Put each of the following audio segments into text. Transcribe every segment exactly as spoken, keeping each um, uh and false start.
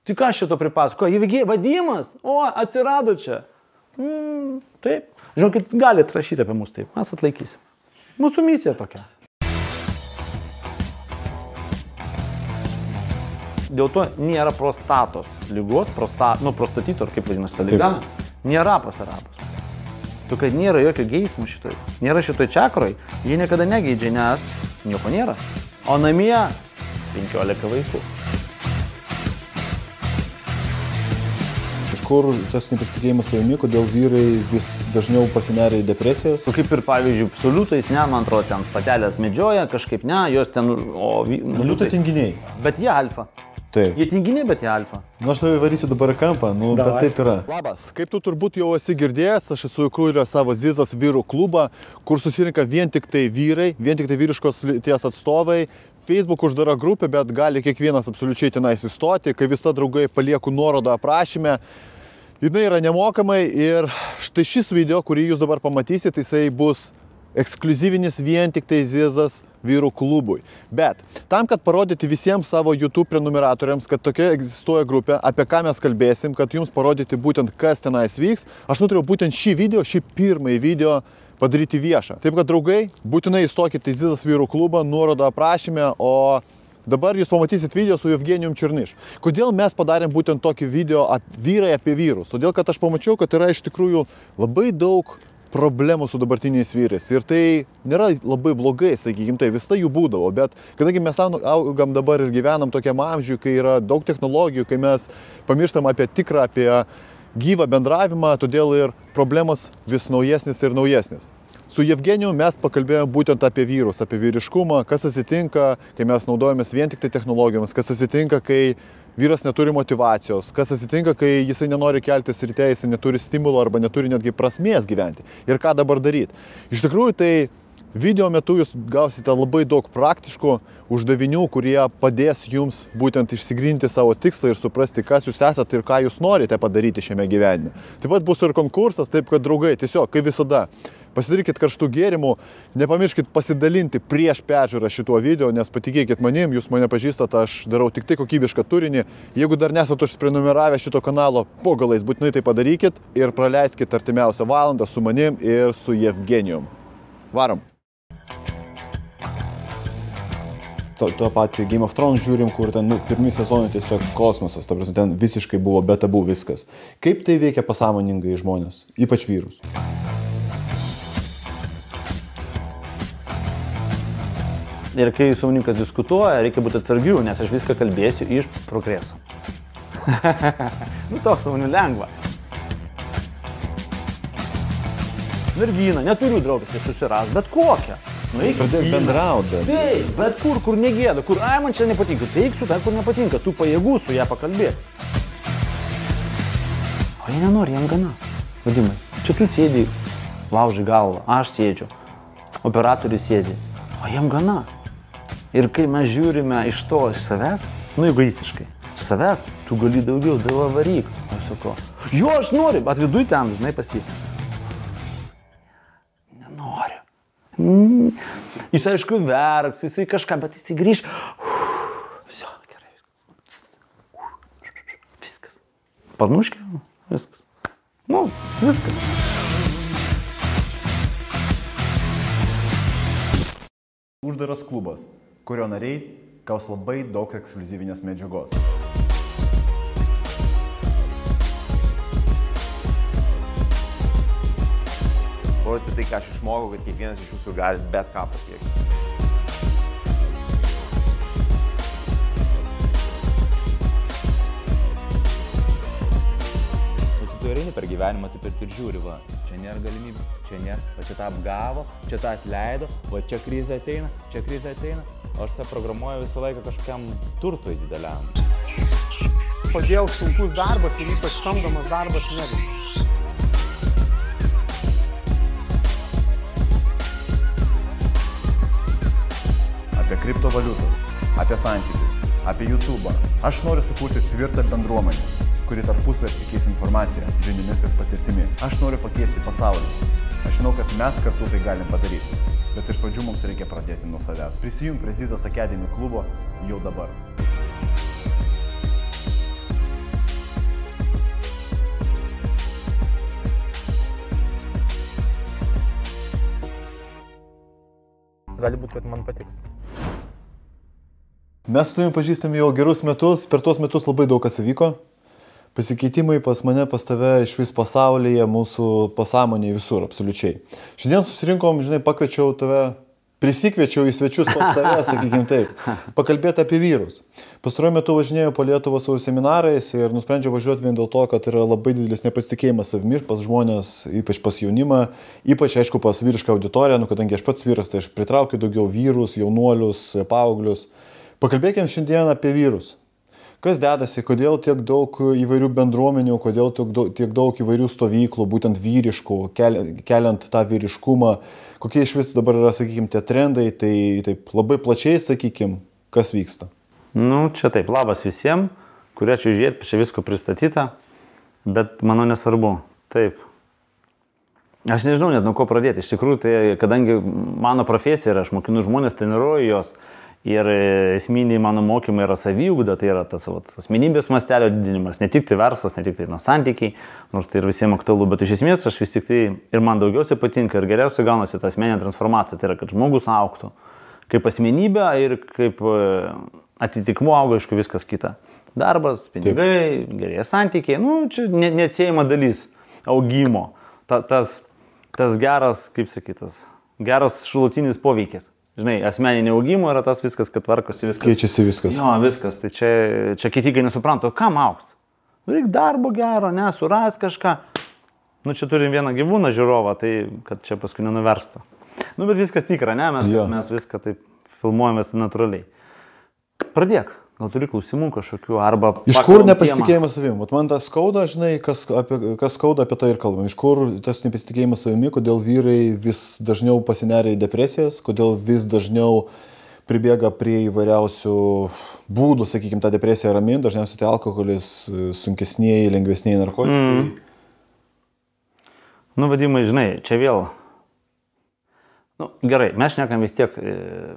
Tai ką šito pripasakoja? Įvygiai vadimas? O, atsirado čia. Mm, taip. Žinokit, galite rašyti apie mus taip. Mes atlaikysim. Mūsų misija tokia. Dėl to nėra prostatos lygos, prosta, nu, prostatito, ar kaip vadinasi ta lyga, nėra pas arabus. Tu, kad nėra jokio geismo šitoj. Nėra šitoj čakroj, jie niekada negeidžia, nes nieko nėra. O namie penkiolika vaikų. Iš kur tas nepasitikėjimas savimi, kodėl vyrai vis dažniau pasineria į depresijas? Tu kaip ir, pavyzdžiui, su liūtais, ne, man atrodo, ten patelės medžioja, kažkaip ne, jos ten, o... Liūtai tinginiai. Bet jie alfa. Taip. Jie tinginiai, bet jie alfa. Nu, aš tave varysiu dabar į kampą, nu, Davai. Bet taip yra. Labas, kaip tu turbūt jau esi girdėjęs, aš esu įkūręs savo Zizas vyrų klubą, kur susirinka vien tik tai vyrai, vien tik tai vyriškos lyties atstovai. Facebook uždara grupė, bet gali kiekvienas absoliučiai tenais įstoti, kai visa draugai palieku nuorodą aprašyme. Jinai yra nemokamai ir štai šis video, kurį jūs dabar pamatysite, jisai bus ekskliuzyvinis vien tik tai Zizas vyrų klubui. Bet tam, kad parodyti visiems savo YouTube prenumeratoriams, kad tokia egzistuoja grupė, apie ką mes kalbėsim, kad jums parodyti būtent kas tenais vyks, aš nutariau būtent šį video, šį pirmąjį video padaryti viešą. Taip kad, draugai, būtinai įstokite į Zizas vyrų klubą, nuorodą aprašyme, o dabar jūs pamatysit video su Evgenijum Černyš. Kodėl mes padarėm būtent tokį video ap, vyrai apie vyrus? Todėl, kad aš pamačiau, kad yra iš tikrųjų labai daug problemų su dabartiniais vyrais. Ir tai nėra labai blogai, sakykim, tai visada jų būdavo, bet kadangi mes augam dabar ir gyvenam tokiam amžiui, kai yra daug technologijų, kai mes pamirštam apie tikrą, apie gyvą bendravimą, todėl ir problemos vis naujesnis ir naujesnis. Su Evgeniju mes pakalbėjom būtent apie vyrus, apie vyriškumą, kas atsitinka, kai mes naudojamės vien tik tai technologijomis, kas atsitinka, kai vyras neturi motyvacijos, kas atsitinka, kai jisai nenori keltis ryte, jisai neturi stimulo arba neturi netgi prasmės gyventi. Ir ką dabar daryti. Iš tikrųjų, tai video metu jūs gausite labai daug praktiškų uždavinių, kurie padės jums būtent išsigryninti savo tikslą ir suprasti, kas jūs esate ir ką jūs norite padaryti šiame gyvenime. Taip pat bus ir konkursas, taip kad, draugai, tiesiog, kaip visada, pasidarykit karštų gėrimų, nepamirškit pasidalinti prieš peržiūrą šituo video, nes patikėkit manim, jūs mane pažįstat, aš darau tik tai kokybišką turinį. Jeigu dar nesate užsiprenumeravę šito kanalo, po galais būtinai tai padarykit ir praleiskit artimiausią valandą su manim ir su Evgenijum. Varom! Tuo patį Game of Thrones žiūrim, kur ten, nu, pirmi sezonai tiesiog kosmosas, ta prasme, ten visiškai buvo be tabų viskas. Kaip tai veikia pasąmoningai žmonės, ypač vyrus? Ir kai savininkas diskutuoja, reikia būti atsargių, nes aš viską kalbėsiu iš progreso. Nu, toks savinių lengva. Mergina, neturiu draugės, tai susiras, bet kokią. Pradėk bendrauti. Taip, bet kur, kur negėda, kur, ai, man čia nepatinka, teiksiu, ten, kur nepatinka, tu pajėgų su ją pakalbėti. O jie nenori, jam gana. Vadimai, čia tu sėdi, lauži galvą, aš sėdžiu, operatorius sėdi, o jam gana. Ir kai mes žiūrime iš to, iš savęs, nu egoistiškai, iš savęs, tu gali daugiau, dava varyk. Aš sakau, jo, aš noriu, bet viduj ten, žinai, pasi. Nenoriu. Mm. Jis, aišku, verks, jisai kažką, bet jisai grįž. Viso, gerai. Viskas. Parnuškė, viskas. Nu, viskas. Uždaras klubas, kurio nariai gaus labai daug ekskliuzyvinės medžiagos. Rodyti tai, ką aš išmokau, kad kiekvienas iš jūsų gali bet ką pasiekti. Tu eini per gyvenimą, taip ir žiūri, va, čia nėra galimybė, čia nėra, va čia tą apgavo, čia tą atleido, va čia krizė ateina, čia krizė ateina, o aš save programuoju visą laiką kažkokiam turtui dideliam. Kodėl sunkus darbas ir ypač samdomas darbas neveikia? Apie kriptovaliutas, apie santykius, apie YouTube'ą. Aš noriu sukurti tvirtą bendruomenę, kuri tarpusavy apsikeis informaciją, žiniomis ir patirtimi. Aš noriu pakeisti pasaulį. Aš žinau, kad mes kartu tai galim padaryti. Bet iš pradžių mums reikia pradėti nuo savęs. Prisijunk prie Zizas Academy klubo jau dabar. gali būti, kad man patiks. Mes su tavimi pažįstame jau gerus metus, per tuos metus labai daug kas įvyko. Pasikeitimai pas mane, pas tave iš vis pasaulyje, mūsų pasąmonėje visur, absoliučiai. Šiandien susirinkom, žinai, pakviečiau tave, prisikviečiau į svečius pas tave, sakykim taip, pakalbėti apie vyrus. Pastaruoju metu važinėjau po Lietuvą su seminarais ir nusprendžiau važiuoti vien dėl to, kad yra labai didelis nepasitikėjimas savimi pas žmonės, ypač pas jaunimą, ypač, aišku, pas vyrišką auditoriją, nu, kadangi aš pats vyras, tai aš pritraukiu daugiau vyrus, jaunuolius, paauglius. Pakalbėkime šiandien apie vyrus. Kas dedasi, kodėl tiek daug įvairių bendruomenių, kodėl tiek daug, tiek daug įvairių stovyklų, būtent vyriškų, keliant tą vyriškumą, kokie iš vis dabar yra, sakykime, tie trendai, tai taip labai plačiai, sakykime, kas vyksta. Nu, čia taip, labas visiems, kurie čia žiūrėt, čia visko pristatyta, bet manau nesvarbu. Taip. Aš nežinau net nuo ko pradėti. Iš tikrųjų, tai kadangi mano profesija yra, aš mokinu žmonės, treniruoju jos. Ir esminiai mano mokymai yra saviugda, tai yra tas vat, asmenybės mastelio didinimas, ne tik tai verslas, ne tik tai nu, santykiai, nors tai ir visiems aktualu, bet iš esmės aš vis tik tai ir man daugiausiai patinka ir geriausiai gaunasi ta asmeninė transformacija, tai yra, kad žmogus augtų kaip asmenybė ir kaip atitikmuo auga, aišku, viskas kita. Darbas, pinigai, gerėja santykiai, nu, čia ne, neatsiejama dalis augimo, ta, tas, tas geras, kaip sakytas, geras šalutinis poveikis. Žinai, asmeninio augimo yra tas viskas, kad tvarkosi viskas. Keičiasi viskas. Jo, viskas. Tai čia, čia kiti kai nesuprantu, kam augt? Reik darbo gero, ne, suras kažką. Nu, čia turim vieną gyvūną žiūrovą, tai kad čia paskui nenuverstų. Nu, bet viskas tikra, ne, mes, mes viską taip filmuojamės natūraliai. Pradėk. Gal turi klausimų kažkokių, arba... Iš kur nepasitikėjimas savimi? Vat man tas skauda, žinai, kas, apie, kas skauda, apie tai ir kalbam. Iš kur tas nepasitikėjimas savimi, kodėl vyrai vis dažniau pasineria į depresijas, kodėl vis dažniau pribėga prie įvairiausių būdų, sakykime, tą depresiją raminti, dažniausiai tai alkoholis, sunkesnieji, lengvesnieji narkotikai. Mm. Nu, vadimai, žinai, čia vėl... Nu, gerai, mes šnekam vis tiek... E...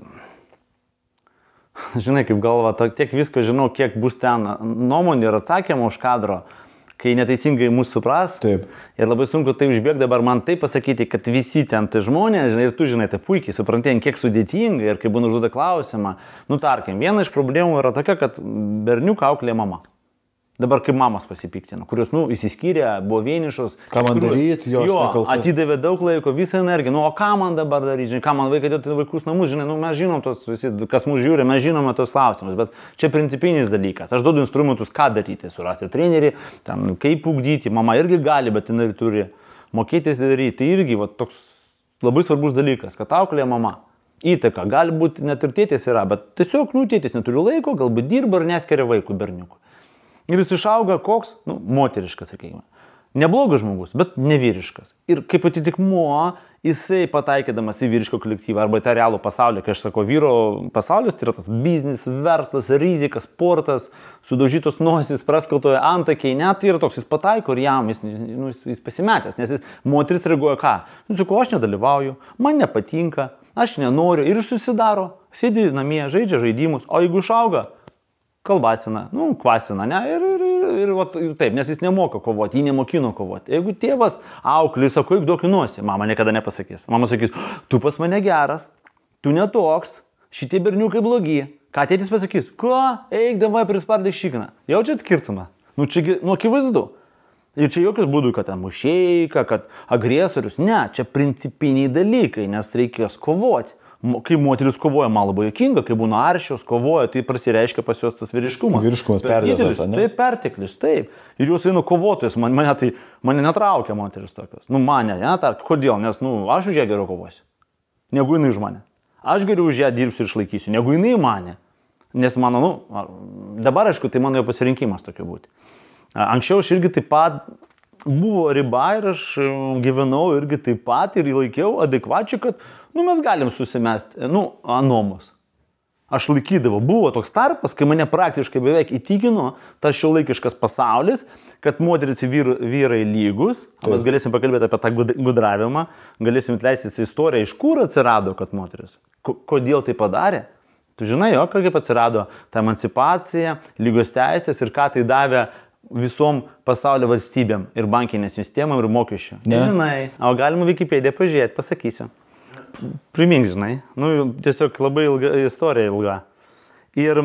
Žinai, kaip galva, tiek visko žinau, kiek bus ten nuomonė ir atsakymų už kadro, kai neteisingai mūsų supras. Taip. Ir labai sunku tai užbėgti dabar man taip pasakyti, kad visi ten tai žmonės, žinai, ir tu žinai, tai puikiai supranti, kiek sudėtinga ir kai būna užduoda klausimą. Nu, tarkim, viena iš problemų yra tokia, kad berniuką auklėja mama. Dabar kaip mamos pasipiktina, kurios, nu, įsiskyrė, buvo vienišos. Ką man daryti, jo, jo atidavė daug laiko, visą energiją. Nu, o ką man dabar daryti, žinai, ką man vaikai dėti vaikus namus, žinai, nu, mes žinom tos visi, kas mūsų žiūri, mes žinome tos klausimus, bet čia principinis dalykas. Aš duodu instrumentus, ką daryti, surasti trenerį, ten, kaip ugdyti, mama irgi gali, bet jinai turi mokėti daryti. Tai irgi va, toks labai svarbus dalykas, kad auklėja mama. Įtaka, gali būti net ir tėtis yra, bet tiesiog, nu, tėtis neturi laiko, galbūt dirba ir neskiria vaikų berniukų. Ir jis išauga koks, nu, moteriškas, sakykime. Neblogas žmogus, bet nevyriškas. Ir kaip atitikmuo, jisai pataikydamas į vyriško kolektyvą arba į tą realų pasaulį, kai aš sakau, vyro pasaulis, tai yra tas biznis, verslas, rizika, sportas, sudaužytos nosis, praskaltoje antakiai, net tai yra toks, jis pataiko ir jam, jis, nu, jis, jis pasimetęs, nes jis, moteris reaguoja ką? Nu, sakau, aš nedalyvauju, man nepatinka, aš nenoriu ir susidaro, sėdi namie, žaidžia žaidimus, o jeigu išauga, kalbasina, nu, kvasina, ne, ir, ir, ir, ir, ir, ir taip, nes jis nemoka kovoti, jį nemokino kovoti. Jeigu tėvas auklį, sako, eik duok į nosį, mama niekada nepasakys. Mama sakys, tu pas mane geras, tu netoks, šitie berniukai blogi. Ką tėtis pasakys? Ko? Eik davai prispardyk šikną. Jaučiat skirtumą? Nu, čia, nu, akivaizdu. Ir čia jokios būdų, kad ten mušeika, kad agresorius. Ne, čia principiniai dalykai, nes reikės kovoti. Kai moteris kovoja, man labai juokinga, kai būna aršios, kovoja, tai prasireiškia pas jos tas vyriškumas. Vyriškumas perdėtas, ne? Taip, perteklius, taip. Ir jūs einu kovotojas, man, mane, tai, mane netraukia moteris tokios. Nu, mane, ne, tarp, kodėl? Nes, nu, aš už ją geriau kovosiu, negu jinai už mane. Aš geriau už ją dirbsiu ir išlaikysiu, negu jinai mane. Nes mano, nu, dabar, aišku, tai mano jau pasirinkimas tokiu būti. Anksčiau aš irgi taip pat buvo riba ir aš gyvenau irgi taip pat ir laikiau adekvačiai, kad, nu, mes galim susimesti, nu, anomus. Aš laikydavau, buvo toks tarpas, kai mane praktiškai beveik įtikino tas šiuolaikiškas pasaulis, kad moteris ir vyr, vyrai lygus. Mes galėsim pakalbėti apie tą gudravimą, galėsim atleistis istoriją, iš kur atsirado, kad moteris. K kodėl tai padarė? Tu žinai, jo, kaip atsirado ta emancipacija, lygios teisės ir ką tai davė visom pasaulio valstybėm ir bankinės sistemam ir mokesčių. Ne. Žinai, o galima Wikipediją pažiūrėti, pasakysiu. primink, žinai, nu, tiesiog labai ilga istorija ilga. Ir,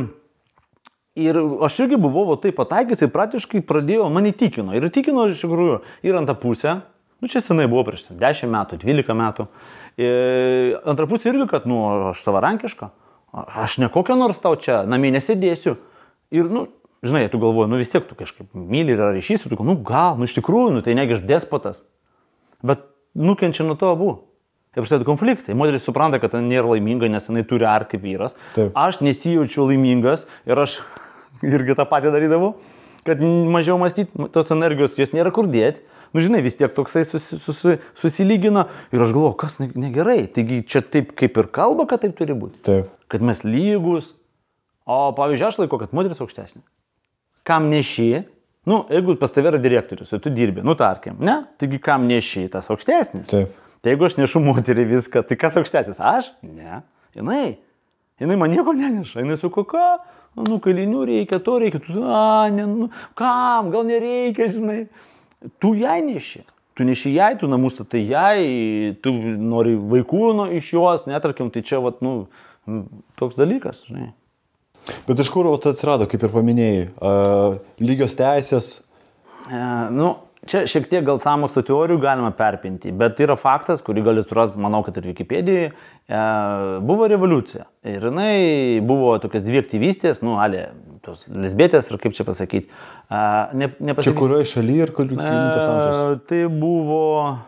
ir aš irgi buvau taip pataikęs ir praktiškai pradėjau, man įtikino. Ir įtikino iš tikrųjų ir ant tą pusę, nu čia senai buvo prieš dešimt metų, dvylika metų. Ir antrą pusę irgi, kad, nu, aš savarankiška, aš ne kokią nors tau čia, namie nesėdėsiu. Ir, nu, žinai, tu galvoji, nu vis tiek tu kažkaip myli ir ryšys, tu, nu gal, nu iš tikrųjų, nu tai negi aš despotas. Bet nukenčia nuo to abu. Ir prasideda konfliktai. Moteris supranta, kad nėra laiminga, nes jinai turi art kaip vyras. Taip. Aš nesijaučiu laimingas ir aš irgi tą patį darydavau, kad mažiau mąstyti, tos energijos jos nėra kur dėti. Nu žinai, vis tiek toksai susi, susi, susilygina ir aš galvoju, kas negerai. Taigi čia taip kaip ir kalba, kad taip turi būti. Taip. Kad mes lygus. O pavyzdžiui, aš laiko, kad moteris aukštesnė. Kam neši? Nu, jeigu pas tave yra direktorius, tu dirbi, nu tarkim, ne? Taigi kam neši tas aukštesnis? Taip. Tai jeigu aš nešu moterį viską, tai kas aukštesnis? Aš? Ne. Jinai. Jinai man nieko neneša. Jinai su koka, nu, kalinių reikia, to reikia. Tu, a, ne, nu, kam, gal nereikia, žinai. Tu jai neši. Tu neši jai, tu namus statai jai, tu nori vaikų nu, iš jos, netarkim, tai čia, vat, nu, toks dalykas, žinai. Bet iš kur atsirado, kaip ir paminėjai, uh, lygios teisės? E, nu, čia šiek tiek gal sąmokslo teorijų galima perpinti, bet yra faktas, kurį gali surasti, manau, kad ir Wikipedijoje, e, buvo revoliucija. Ir jinai buvo tokias dvi aktyvistės, nu, alė, tos lesbietės, ir kaip čia pasakyti. E, ne, čia kurioje šalyje ir kelintas amžius? E, tai buvo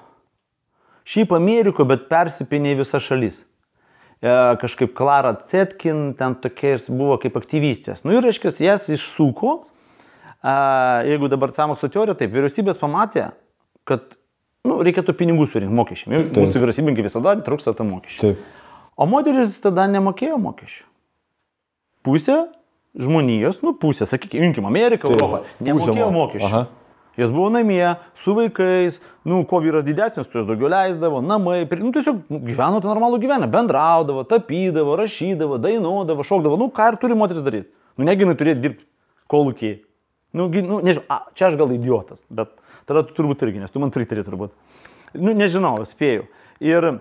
šiaip Ameriko, bet persipinė visa šalis. Kažkaip Klara Zetkin, ten tokia buvo kaip aktyvistės. Nu ir, reiškia, jas išsuko, jeigu dabar sąmokslo teorija, taip, vyriausybės pamatė, kad nu, reikėtų pinigų surinkti mokesčiam. Mūsų vyriausybinkai visada trūksta tą mokesčių. Taip. O moteris tada nemokėjo mokesčių. Pusė žmonijos, nu pusė, sakykime, imkim Ameriką, Europą, nemokėjo mokesčių. Aha. Jos buvo namie, su vaikais, nu, ko vyras didesnis, tu jas daugiau leisdavo, namai, nu, tiesiog gyveno tą normalų gyvenimą, bendraudavo, tapydavo, rašydavo, dainuodavo, šokdavo, nu, ką ir turi moteris daryti. Nu, negi jinai turėtų dirbti kolūkiai. Nu, nu, nežinau, a, čia aš gal idiotas, bet tada tu turbūt irgi, nes tu man pritari turbūt. Nu, nežinau, spėjau. Ir,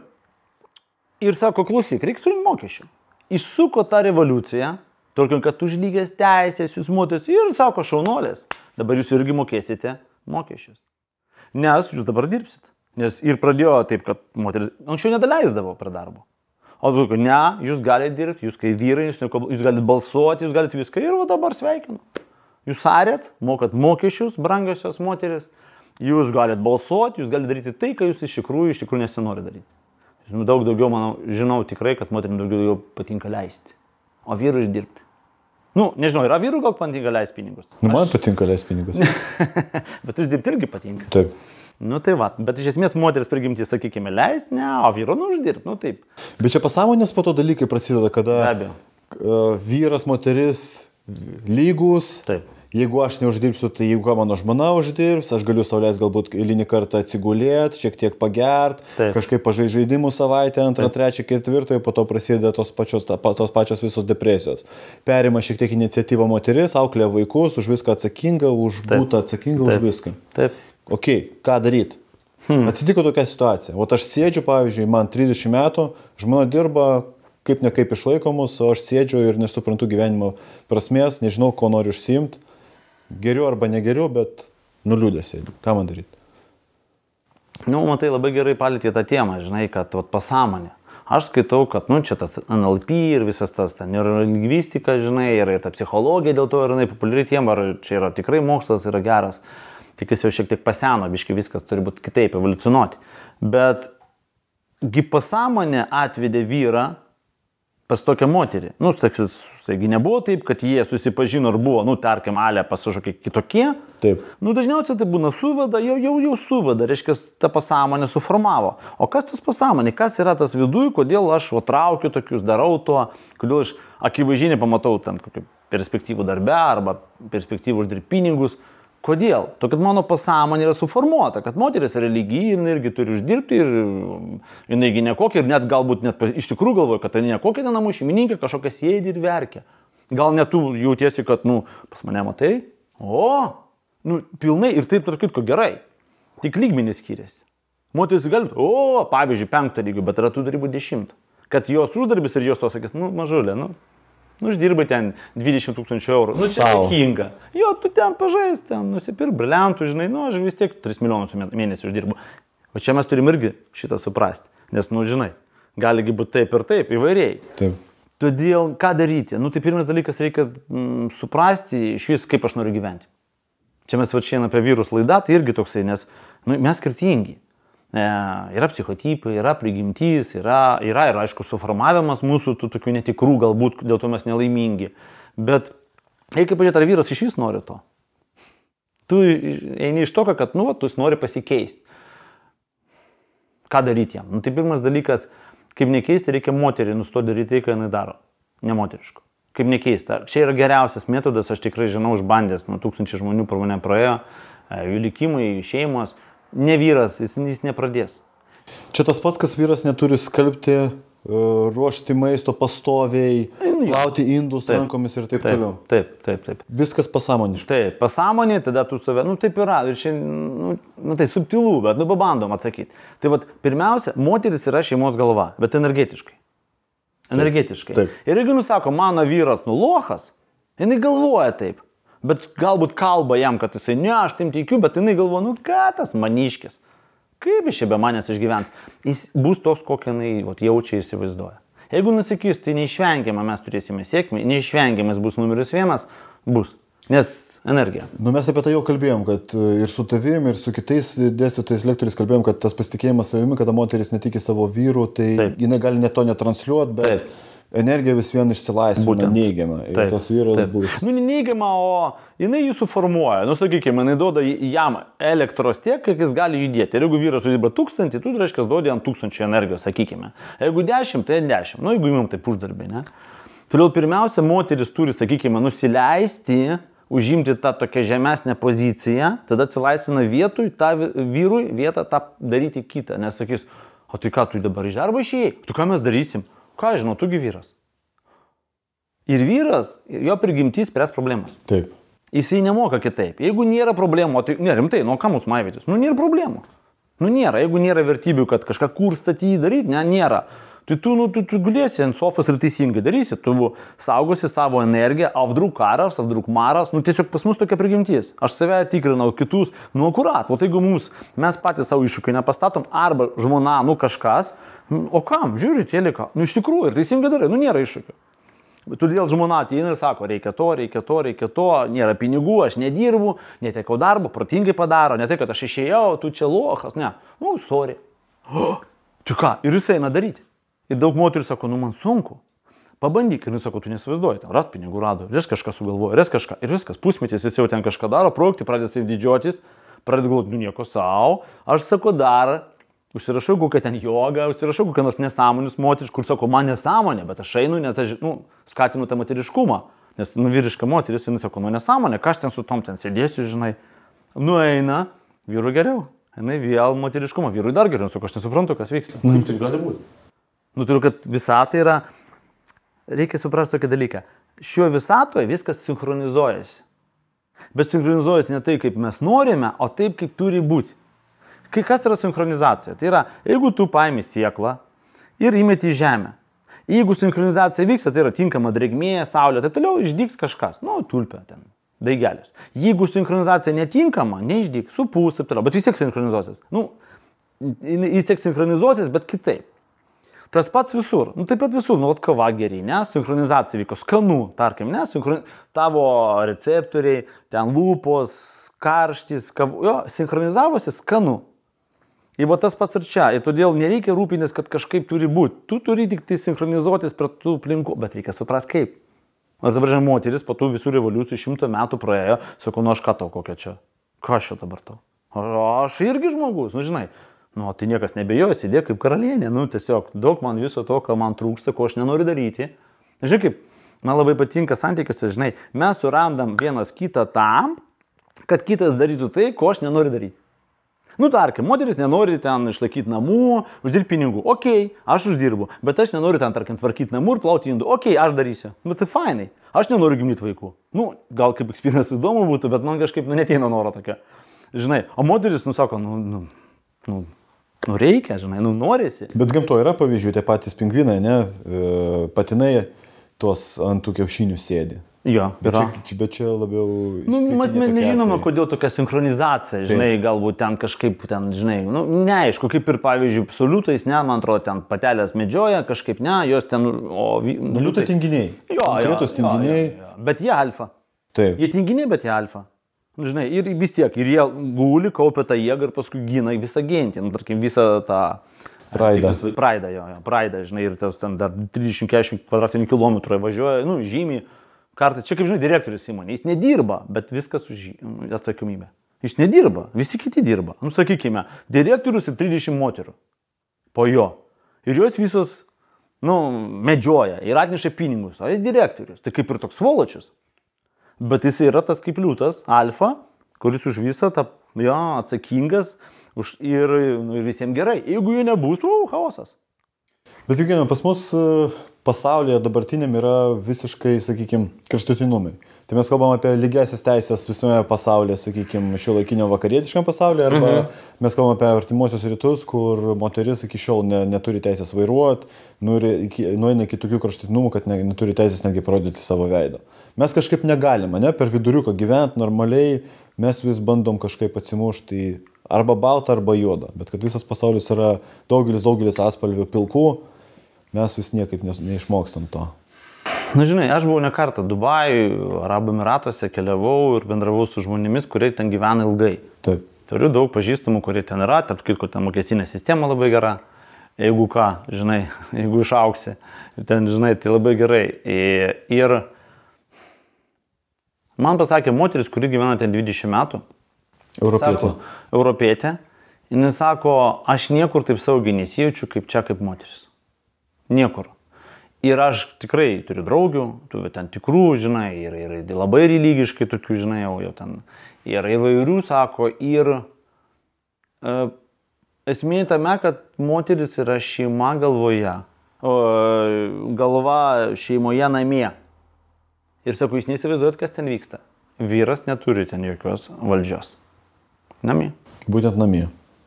ir sako, klausyk, reikia surinkti mokesčių. Įsuko tą revoliuciją, tarkim, kad už lygias teisės, jūs moteris, ir sako, šaunolės. Dabar jūs irgi mokėsite mokesčius. Nes jūs dabar dirbsit. Nes ir pradėjo taip, kad moteris anksčiau nedaleisdavo prie darbo. O tu, ne, jūs galite dirbti, jūs kai vyrai, jūs, jūs galite balsuoti, jūs galite viską ir va dabar sveikinu. Jūs arėt, mokat mokesčius, brangiosios moteris, jūs galite balsuoti, jūs galite daryti tai, ką jūs iš tikrųjų, iš tikrųjų nesinori daryti. Jūs daug daugiau, manau, žinau tikrai, kad moterim daugiau patinka leisti, o vyrui išdirbti. Nu, nežinau, yra vyrų gal patinka leisti pinigus? Nu, man Aš... patinka leisti pinigus. Bet uždirbti irgi patinka. Taip. Nu, tai va, bet iš esmės moteris prigimti, sakykime, leisti, ne, o vyru, nu, uždirbti, nu, taip. Bet čia pasąmonės po to dalykai prasideda, kada uh, vyras, moteris lygus. Taip. Jeigu aš neuždirbsiu, tai jeigu mano žmona uždirbs, aš galiu sau leisti galbūt eilinį kartą atsigulėti, šiek tiek pagert, Taip. kažkaip pažaisti žaidimų savaitę, antrą, Taip. trečią, ketvirtą, po to prasideda tos pačios, tos pačios visos depresijos. Perima šiek tiek iniciatyvą moteris, auklė vaikus, už viską atsakinga, už Taip. būtą atsakinga, Taip. už viską. Taip. Ok, ką daryti? Hmm. Atsitiko tokia situacija. O aš sėdžiu, pavyzdžiui, man trisdešimt metų, žmona dirba, kaip ne kaip išlaikomus, o aš sėdžiu ir nesuprantu gyvenimo prasmės, nežinau, ko noriu užsiimti. Geriau arba negeriau, bet nuliūdęs sėdžiu. Ką man daryti? Nu, matai, labai gerai palėtė tą temą, žinai, kad vat, pasąmonė. Aš skaitau, kad, nu, čia tas N L P ir visas tas neurolingvistika, žinai, ir ta psichologija dėl to yra populiari tema, ar čia yra tikrai mokslas, yra geras. Tik jis jau šiek tiek paseno, biškai viskas turi būti kitaip, evoliucionuoti. Bet gi pasąmonė atvedė vyrą pas tokią moterį. Nu, sakys, taigi nebuvo taip, kad jie susipažino ir buvo, nu, tarkim, alė pasažokiai kitokie. Taip. Nu, dažniausiai tai būna suvada, jau, jau, jau suvada, reiškia, ta pasąmonė suformavo. O kas tas pasąmonė? Kas yra tas viduj, kodėl aš o, traukiu tokius, darau to, kodėl aš akivaizdžiai nepamatau ten kokių perspektyvų darbe arba perspektyvų uždirbti pinigus. Kodėl? To, kad mano pasąmonė yra suformuota, kad moteris yra lygi ir irgi turi uždirbti ir jinai nekokia ir net galbūt net iš tikrųjų galvoja, kad tai nekokia ten namų šeimininkė, kažkokia sėdi ir verkia. Gal net tu jautiesi, kad, nu, pas mane matai, o, nu, pilnai ir taip, tarp kitko, gerai. Tik lygmenys skiriasi. Moteris gali, o, pavyzdžiui, penktą lygį, bet yra tų darybų dešimtą. Kad jos uždarbis ir jos to sakys, nu, mažulė, nu, nu, uždirbai ten dvidešimt tūkstančių eurų. Nu, čia dėkinga. Jo, tu ten pažais, ten nusipirk brilliantų, žinai, nu, aš vis tiek tris milijonus mėnesį uždirbu. O čia mes turim irgi šitą suprasti, nes, nu, žinai, galigi būti taip ir taip, įvairiai. Taip. Todėl, ką daryti? Nu, tai pirmas dalykas, reikia mm, suprasti iš vis, kaip aš noriu gyventi. Čia mes va šiandien apie vyrus laidą, tai irgi toksai, nes nu, mes skirtingi. E, yra psichotipai, yra prigimtys, yra, yra ir, aišku, suformavimas mūsų tų tokių netikrų, galbūt dėl to mes nelaimingi. Bet reikia pažiūrėti, ar vyras iš vis nori to. Tu eini iš to, kad, nu, tu nori pasikeisti. Ką daryti jam? Nu, tai pirmas dalykas, kaip nekeisti, reikia moterį nustoti daryti tai, ką jinai daro. Nemoteriško. Kaip nekeisti. Čia yra geriausias metodas, aš tikrai žinau, užbandęs, nu, tūkstančiai žmonių pro mane praėjo, jų likimai, jų šeimos. Ne vyras, jis, jis nepradės. Čia tas pats, kas vyras neturi skalbti, ruošti maisto pastoviai, plauti indus taip, rankomis ir taip, taip toliau. Taip, taip, taip. Viskas pasąmoniškai. Taip, pasąmonė, tada tu save, nu taip yra, ir čia, nu, nu tai subtilų, bet nu pabandom atsakyti. Tai vat, pirmiausia, moteris yra šeimos galva, bet energetiškai. Energetiškai. Taip, taip. Ir jeigu nusako, mano vyras nulochas, jinai galvoja taip, bet galbūt kalba jam, kad jisai, ne, aš tim teikiu, bet jinai galvoja, nu ką tas maniškis. Kaip iš čia be manęs išgyvens? Jis bus toks, kokią jinai vat, jaučia ir įsivaizduoja. Jeigu nusakys, tai neišvengiamai mes turėsime sėkmę, neišvengiamai bus numeris vienas, bus. Nes energija. Nu, mes apie tai jau kalbėjom, kad ir su tavim, ir su kitais dėstytojais lektoriais kalbėjom, kad tas pasitikėjimas savimi, kada moteris netiki savo vyrų, tai taip, jinai gali net to netransliuoti, bet taip, energija vis vien išsilaisvina neigiama. Ir taip, tas vyras taip, bus. Nu, neigiama, o jinai jį suformuoja. Nu, sakykime, jinai duoda jam elektros tiek, kiek jis gali judėti. Ir jeigu vyras uždirba tūkstantį, tu, reiškia, duodi ant tūkstančio energijos, sakykime. Jeigu dešimt, tai dešimt. Nu, jeigu imam taip uždarbiai, ne? Todėl pirmiausia, moteris turi, sakykime, nusileisti, užimti tą tokią žemesnę poziciją, tada atsilaisvina vietoj, tą vyrui vietą tą daryti kitą. Nes sakys, o tai ką, tu dabar iš darbo išėjai? Tu ką mes darysim? Ką žinau, tugi vyras. Ir vyras, jo prigimtys spręs problemas. Taip. Jisai nemoka kitaip. Jeigu nėra problemų, tai ne, rimtai, nu ką mūsų maivytis? Nu nėra problemų. Nu nėra. Jeigu nėra vertybių, kad kažką kur statyti daryti, ne, nėra. Tai tu, nu, tu, tu gulėsi ant sofos ir teisingai darysi. Tu saugosi savo energiją, o vdruk karas, o vdruk maras. Nu tiesiog pas mus tokia prigimtis. Aš save tikrinau, kitus, nu akurat. O tai jeigu mums, mes patys savo iššūkį nepastatom, arba žmona, nu kažkas, o kam, žiūri, teliką, nu iš tikrųjų, ir teisingai darai, nu nėra iššūkio. Todėl žmona ateina ir sako, reikia to, reikia to, reikia to, nėra pinigų, aš nedirbu, netekau darbo, protingai padaro, ne tai, kad aš išėjau, tu čia lochas, ne, nu, sorry. Oh, tu ką, ir jis eina daryti. Ir daug moterų sako, nu man sunku, pabandyk, ir jis sako, tu nesivaizduoji, ten ras pinigų rado, vis kažką sugalvoja, ras kažką, ir viskas, pusmetis jis jau ten kažką daro, projektai pradės jau didžiuotis, pradės galvoti, nu nieko savo, aš sako dar, užsirašau kokią ten jogą, užsirašau kokią nors nesąmonius moteris, kur sako, man nesąmonė, bet aš einu, nes aš, nu, skatinu tą moteriškumą. Nes, nu, vyriška moteris, jis sako, nu, nesąmonė, ką aš ten su tom ten sėdėsiu, žinai. Nu, eina, vyrui geriau. Jinai vėl moteriškumą, vyrui dar geriau, sako, aš nesuprantu, kas vyksta. Kaip tai gali būti? Nu, turiu, kad visata yra, reikia suprasti tokį dalyką. Šio visatoje viskas sinchronizuojasi. Bet sinchronizuojasi ne tai, kaip mes norime, o taip, kaip turi būti. Kai kas yra sinchronizacija? Tai yra, jeigu tu paimi sėklą ir įmeti į žemę. Jeigu sinchronizacija vyksta, tai yra tinkama drėgmė, saulė, taip toliau, išdygs kažkas. Nu, tulpė ten, daigelius. Jeigu sinchronizacija netinkama, neišdygs, supūs, taip toliau, bet vis tiek sinchronizuosis. Nu, jis tiek sinchronizuosis, bet kitaip. Tas pats visur. Nu, taip pat visur, nu, kava geriai, ne? Sinchronizacija vyko skanu, tarkim, ne? Sinchron... Tavo receptoriai, ten lūpos, karštis, kav... jo, sinchronizavosi skanu. Ir va tas pats ir čia. Ir todėl nereikia rūpintis, kad kažkaip turi būti. Tu turi tik tai sinchronizuotis prie tų aplinkų, bet reikia suprasti kaip. Ir dabar, žinai, moteris po tų visų revoliucijų šimto metų praėjo, sako, nu aš ką tau kokia čia? Ką aš čia dabar tau? Aš irgi žmogus, nu žinai. Nu, tai niekas nebejoja, sėdė kaip karalienė. Nu, tiesiog daug man viso to, ką man trūksta, ko aš nenoriu daryti. Žinai kaip, man labai patinka santykiuose, žinai, mes surandam vienas kitą tam, kad kitas darytų tai, ko aš nenoriu daryti. Nu, tarkim, moteris nenori ten išlaikyti namų, uždirbti pinigų. Okei, aš uždirbu, bet aš nenoriu ten, tarkim, tvarkyti namų ir plauti indų. Okei, aš darysiu. Bet tai fainai. Aš nenoriu gimdyti vaikų. Nu, gal kaip eksperimentas įdomu būtų, bet man kažkaip, nu, neteina noro tokia. Žinai, o moteris, nu, sako, nu, nu, nu, Nu reikia, žinai, nu norisi. Bet gamtoje yra pavyzdžių, tie patys pingvinai, ne, patinai tuos ant tų kiaušinių sėdi. Jo, bet yra. čia, bet čia labiau... Nu, mes nežinome, kodėl tokia sinchronizacija, žinai, Taip. galbūt ten kažkaip, ten, žinai, nu, neaišku, kaip ir, pavyzdžiui, su liūtais, ne, man atrodo, ten patelės medžioja, kažkaip ne, jos ten, o... Nu, liūtai tinginiai. Jo, Konkretus tinginiai. Jo, jo, jo. Bet jie alfa. Taip. Jie tinginiai, bet jie alfa. Nu, žinai, ir vis tiek, ir jie guli, kaupia tą jėgą ir paskui gina visą gentį, nu, tarkim, visą tą... Praidą. Praidą, jo, jo, praidą, žinai, ir tas ten dar trisdešimt keturiasdešimt kvadratinių kilometrų važiuoja, nu, žymiai. Kartais, čia kaip žinai, direktorius įmonė, jis nedirba, bet viskas už atsakomybę. Jis nedirba, visi kiti dirba. Nu, sakykime, direktorius ir trisdešimt moterų po jo. Ir jos visos, nu, medžioja ir atneša pinigus, o jis direktorius. Tai kaip ir toks svoločius. Bet jis yra tas kaip liūtas, alfa, kuris už visą tą, jo, atsakingas už, ir, nu, ir visiems gerai. Jeigu jų nebus, o, chaosas. Bet juk, pas mus pasaulyje dabartiniam yra visiškai, sakykime, kraštutinumai. Tai mes kalbam apie lygiasias teisės visame pasaulyje, sakykime, šiuolaikiniam vakarietiškam pasaulyje, arba mhm. mes kalbam apie artimuosius rytus, kur moteris iki šiol ne, neturi teisės vairuoti, nueina iki tokių kraštutinumų, kad ne, neturi teisės netgi parodyti savo veido. Mes kažkaip negalime, ne, per viduriuką gyventi normaliai, mes vis bandom kažkaip atsimušti į arba baltą, arba juodą, bet kad visas pasaulis yra daugelis, daugelis atspalvių pilkų, mes vis niekaip neišmokstam to. Na, žinai, aš buvau ne kartą Dubajui, Arabų Emyratuose, keliavau ir bendravau su žmonėmis, kurie ten gyvena ilgai. Taip. Turiu daug pažįstamų, kurie ten yra, tarp kitko, ten mokestinė sistema labai gera. Jeigu ką, žinai, jeigu išauksi, ten, žinai, tai labai gerai. Ir man pasakė moteris, kuri gyvena ten dvidešimt metų. Europietė. Sako, europietė. Jis sako, aš niekur taip saugiai nesijaučiu, kaip čia, kaip moteris. Niekur. Ir aš tikrai turiu draugių, tu ten tikrų, žinai, ir, ir labai religiškai tokių, žinai, jau, jau ten. Ir įvairių, sako, ir e, esmė tame, kad moteris yra šeima galvoje, o, galva šeimoje namie. Ir sako, jūs neįsivaizduojat, kas ten vyksta. Vyras neturi ten jokios valdžios. Namie. Būtent namie.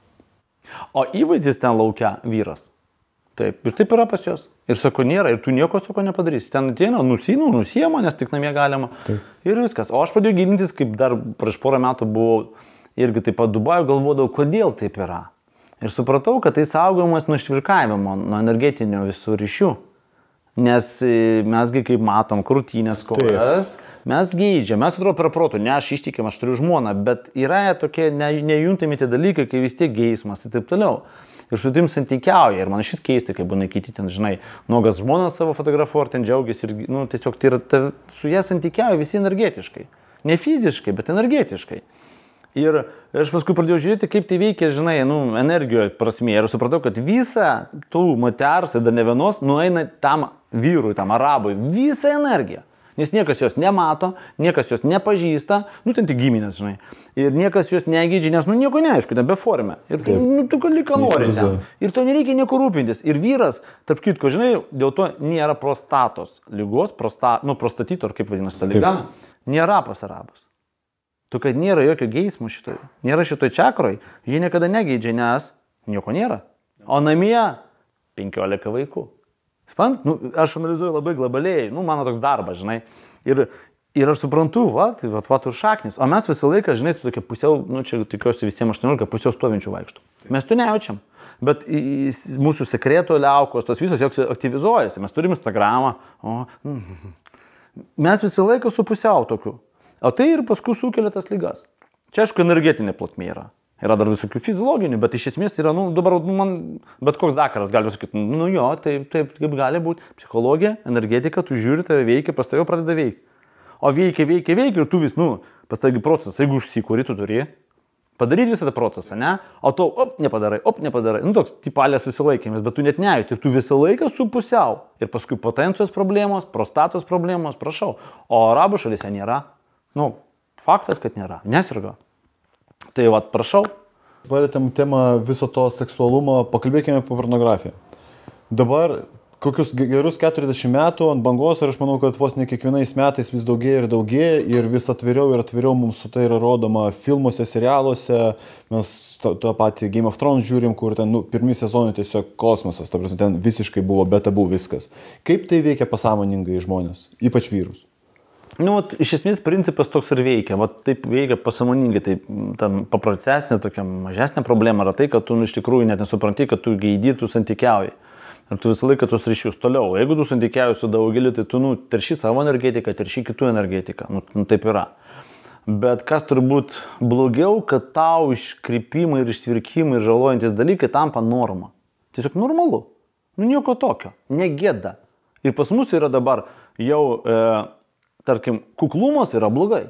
O įvaizdis ten laukia vyras. Taip, ir taip yra pas jos. Ir sako, nėra, ir tu nieko sako nepadarysi. Ten ateina, nusinu, nusiema, nes tik namie galima. Taip. Ir viskas. O aš pradėjau gilintis, kaip dar prieš porą metų buvau irgi taip pat Dubajuje, galvodavau, kodėl taip yra. Ir supratau, kad tai saugojimas nuo švirkavimo, nuo energetinio visų ryšių. Nes mesgi, kaip matom, krūtinės kojas, mes geidžiam, mes atrodo per protų, ne aš ištikim, aš turiu žmoną, bet yra tokie ne, nejuntami tie dalykai, kai vis tiek geismas ir taip toliau. Ir su tim santykiauja, ir man šis keista, kai būna kiti ten, žinai, nuogas žmonas savo fotografuoja, ten džiaugiasi ir, nu, tiesiog tai yra, ta, su jie santykiauja visi energetiškai. Ne fiziškai, bet energetiškai. Ir aš paskui pradėjau žiūrėti, kaip tai veikia, žinai, nu, energijoje prasmė. Ir supratau, kad visa tų moters ir dar ne vienos nueina tam vyrui, tam arabui, visą energiją. Nes niekas jos nemato, niekas jos nepažįsta, nu, ten tik giminės, žinai. Ir niekas jos negeidžia, nes, nu, nieko neaišku, ten be formė. Ir tu, nu, tu gali ką nori ten. Ir to nereikia nieko rūpintis. Ir vyras, tarp kitko, žinai, dėl to nėra prostatos lygos, prosta, nu, prostatito, ar kaip vadinasi ta lyga, nėra pas arabus. Tu, kad nėra jokio geismo šitoj, nėra šitoj čakroj, jie niekada negeidžia, nes nieko nėra. O namie penkiolika vaikų. Spant? Nu, aš analizuoju labai globaliai, nu, mano toks darbas, žinai. Ir, ir aš suprantu, va, tai va, va, tu šaknis. O mes visą laiką, žinai, tu tokia pusiau, nu, čia tikiuosi visiems aštuoniolika, pusiau stovinčių vaikštų. Mes tu nejaučiam. Bet į, į, mūsų sekreto liaukos, tos visos jos aktyvizuojasi. Mes turim Instagramą. O, mm, mes visą laiką su pusiau tokiu. O tai ir paskui sukelia tas lygas. Čia, aišku, energetinė plotmė yra. Yra dar visokių fiziologinių, bet iš esmės yra, nu, dabar, nu, man, bet koks dakaras gali sakyti, nu, jo, taip, taip, kaip gali būti. Psichologija, energetika, tu žiūri, tave veikia, pas tave pradeda veikti. O veikia, veikia, veikia ir tu vis, nu, pas tavegi procesas, jeigu užsikuri, tu turi padaryti visą tą procesą, ne? O tu, op, nepadarai, op, nepadarai. Nu, toks tipalės susilaikymas, bet tu net nejauti ir tu visą laiką su pusiau. Ir paskui potencijos problemos, prostatos problemos, prašau. O arabų šalyse nėra. Nu, faktas, kad nėra. Nesirga. Tai va, prašau. Palėtėm temą viso to seksualumo, pakalbėkime apie pornografiją. Dabar kokius gerus keturiasdešimt metų ant bangos ir aš manau, kad vos ne kiekvienais metais vis daugėja ir daugėja ir vis atviriau ir atviriau mums su tai yra rodoma filmuose, serialuose, mes tą, tą patį Game of Thrones žiūrim, kur ten nu, pirmi sezonai tiesiog kosmosas, ta prasme, ten visiškai buvo be tabų viskas. Kaip tai veikia pasąmoningai žmonės, ypač vyrus? Nu, vat, iš esmės principas toks ir veikia, vat, taip veikia pasąmoningai, taip tam paprastesnė, tokia mažesnė problema yra tai, kad tu nu, iš tikrųjų net nesupranti, kad tu geidi, tu santykiauji. Ir tu visą laiką tos ryšius toliau. Jeigu tu santykiauji su daugeliu, tai tu nu, terši savo energetiką, terši kitų energetiką. Nu, nu, taip yra. Bet kas turbūt blogiau, kad tau iškrypimai ir išsvirkimai ir žalojantis dalykai tampa norma. Tiesiog normalu. Nu, nieko tokio. Negėda. Ir pas mus yra dabar jau, e, tarkim, kuklumas yra blogai.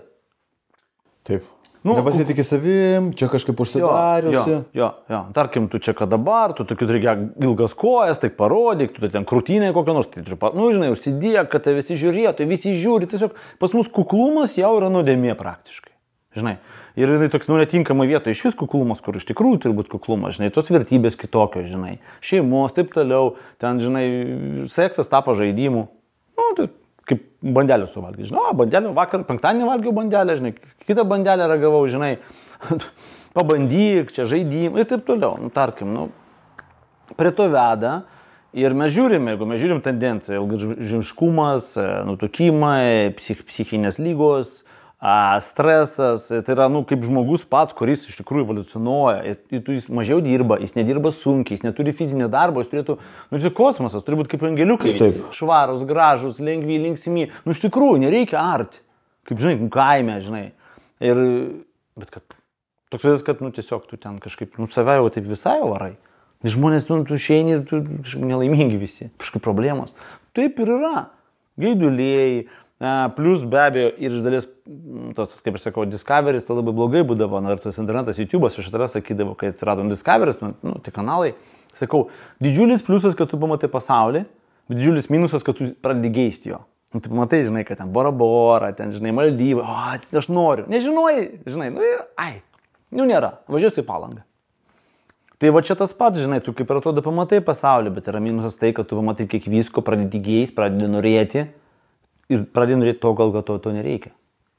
Taip. Nu, nepasitikė savim, čia kažkaip užsidariusi. Jo, jo, jo. Tarkim, tu čia ką dabar, tu tokiu reikia ilgas kojas, tai parodyk, tu ten krūtinė kokią nors, tai, nu, žinai, užsidėk, kad tai visi žiūrėtų, visi žiūri, tiesiog pas mus kuklumas jau yra nuodėmė praktiškai, žinai. Ir jinai toks, nu, netinkama vietoje, iš vis kuklumas, kur iš tikrųjų turi būti kuklumas, žinai, tos vertybės kitokios, žinai, šeimos, taip toliau, ten, žinai, seksas tapo žaidimu, nu, tai kaip bandelę suvalgiai, žinai, o, bandelę, vakar, penktadienį valgiau bandelę, žinai, kitą bandelę ragavau, žinai, pabandyk, čia žaidim ir taip toliau, nu, tarkim, nu, prie to veda ir mes žiūrime, jeigu mes žiūrim tendenciją, ilgaamžiškumas, nutukimai, psich, psichinės lygos, a, stresas, tai yra, nu, kaip žmogus pats, kuris iš tikrųjų evoliucionuoja, ir jis mažiau dirba, jis nedirba sunkiai, jis neturi fizinio darbo, jis turėtų, nu, tai kosmosas, turi būti kaip angeliukai, švarus, gražus, lengvi, linksmi, nu, iš tikrųjų, nereikia arti, kaip, žinai, kaime, žinai, ir, bet kad, toks vėdas, kad, nu, tiesiog tu ten kažkaip, nu, save jau taip visai varai, žmonės, nu, tu išeini ir tu nelaimingi visi, kažkaip problemos, taip ir yra, gaiduliai, plus be abejo ir iš dalies, tos, kaip aš sakau, Discovery's tai labai blogai būdavo, na, ir tas internetas, YouTube'as, aš atras sakydavo, kai atsirado Discovery's, nu, nu, tai kanalai, sakau, didžiulis pliusas, kad tu pamatai pasaulį, bet didžiulis minusas, kad tu pradedi geisti jo. Nu, tu pamatai, žinai, kad ten Bora Bora, ten, žinai, Maldyvai, o, aš noriu, nežinojai, žinai, nu, ir, ai, nu, nėra, važiuosiu į Palangą. Tai va čia tas pats, žinai, tu kaip ir atrodo pamatai pasaulį, bet yra minusas tai, kad tu pamatai kiek visko, pradedi geist, pradedi norėti. Ir pradėjai norėti to, gal to, to nereikia.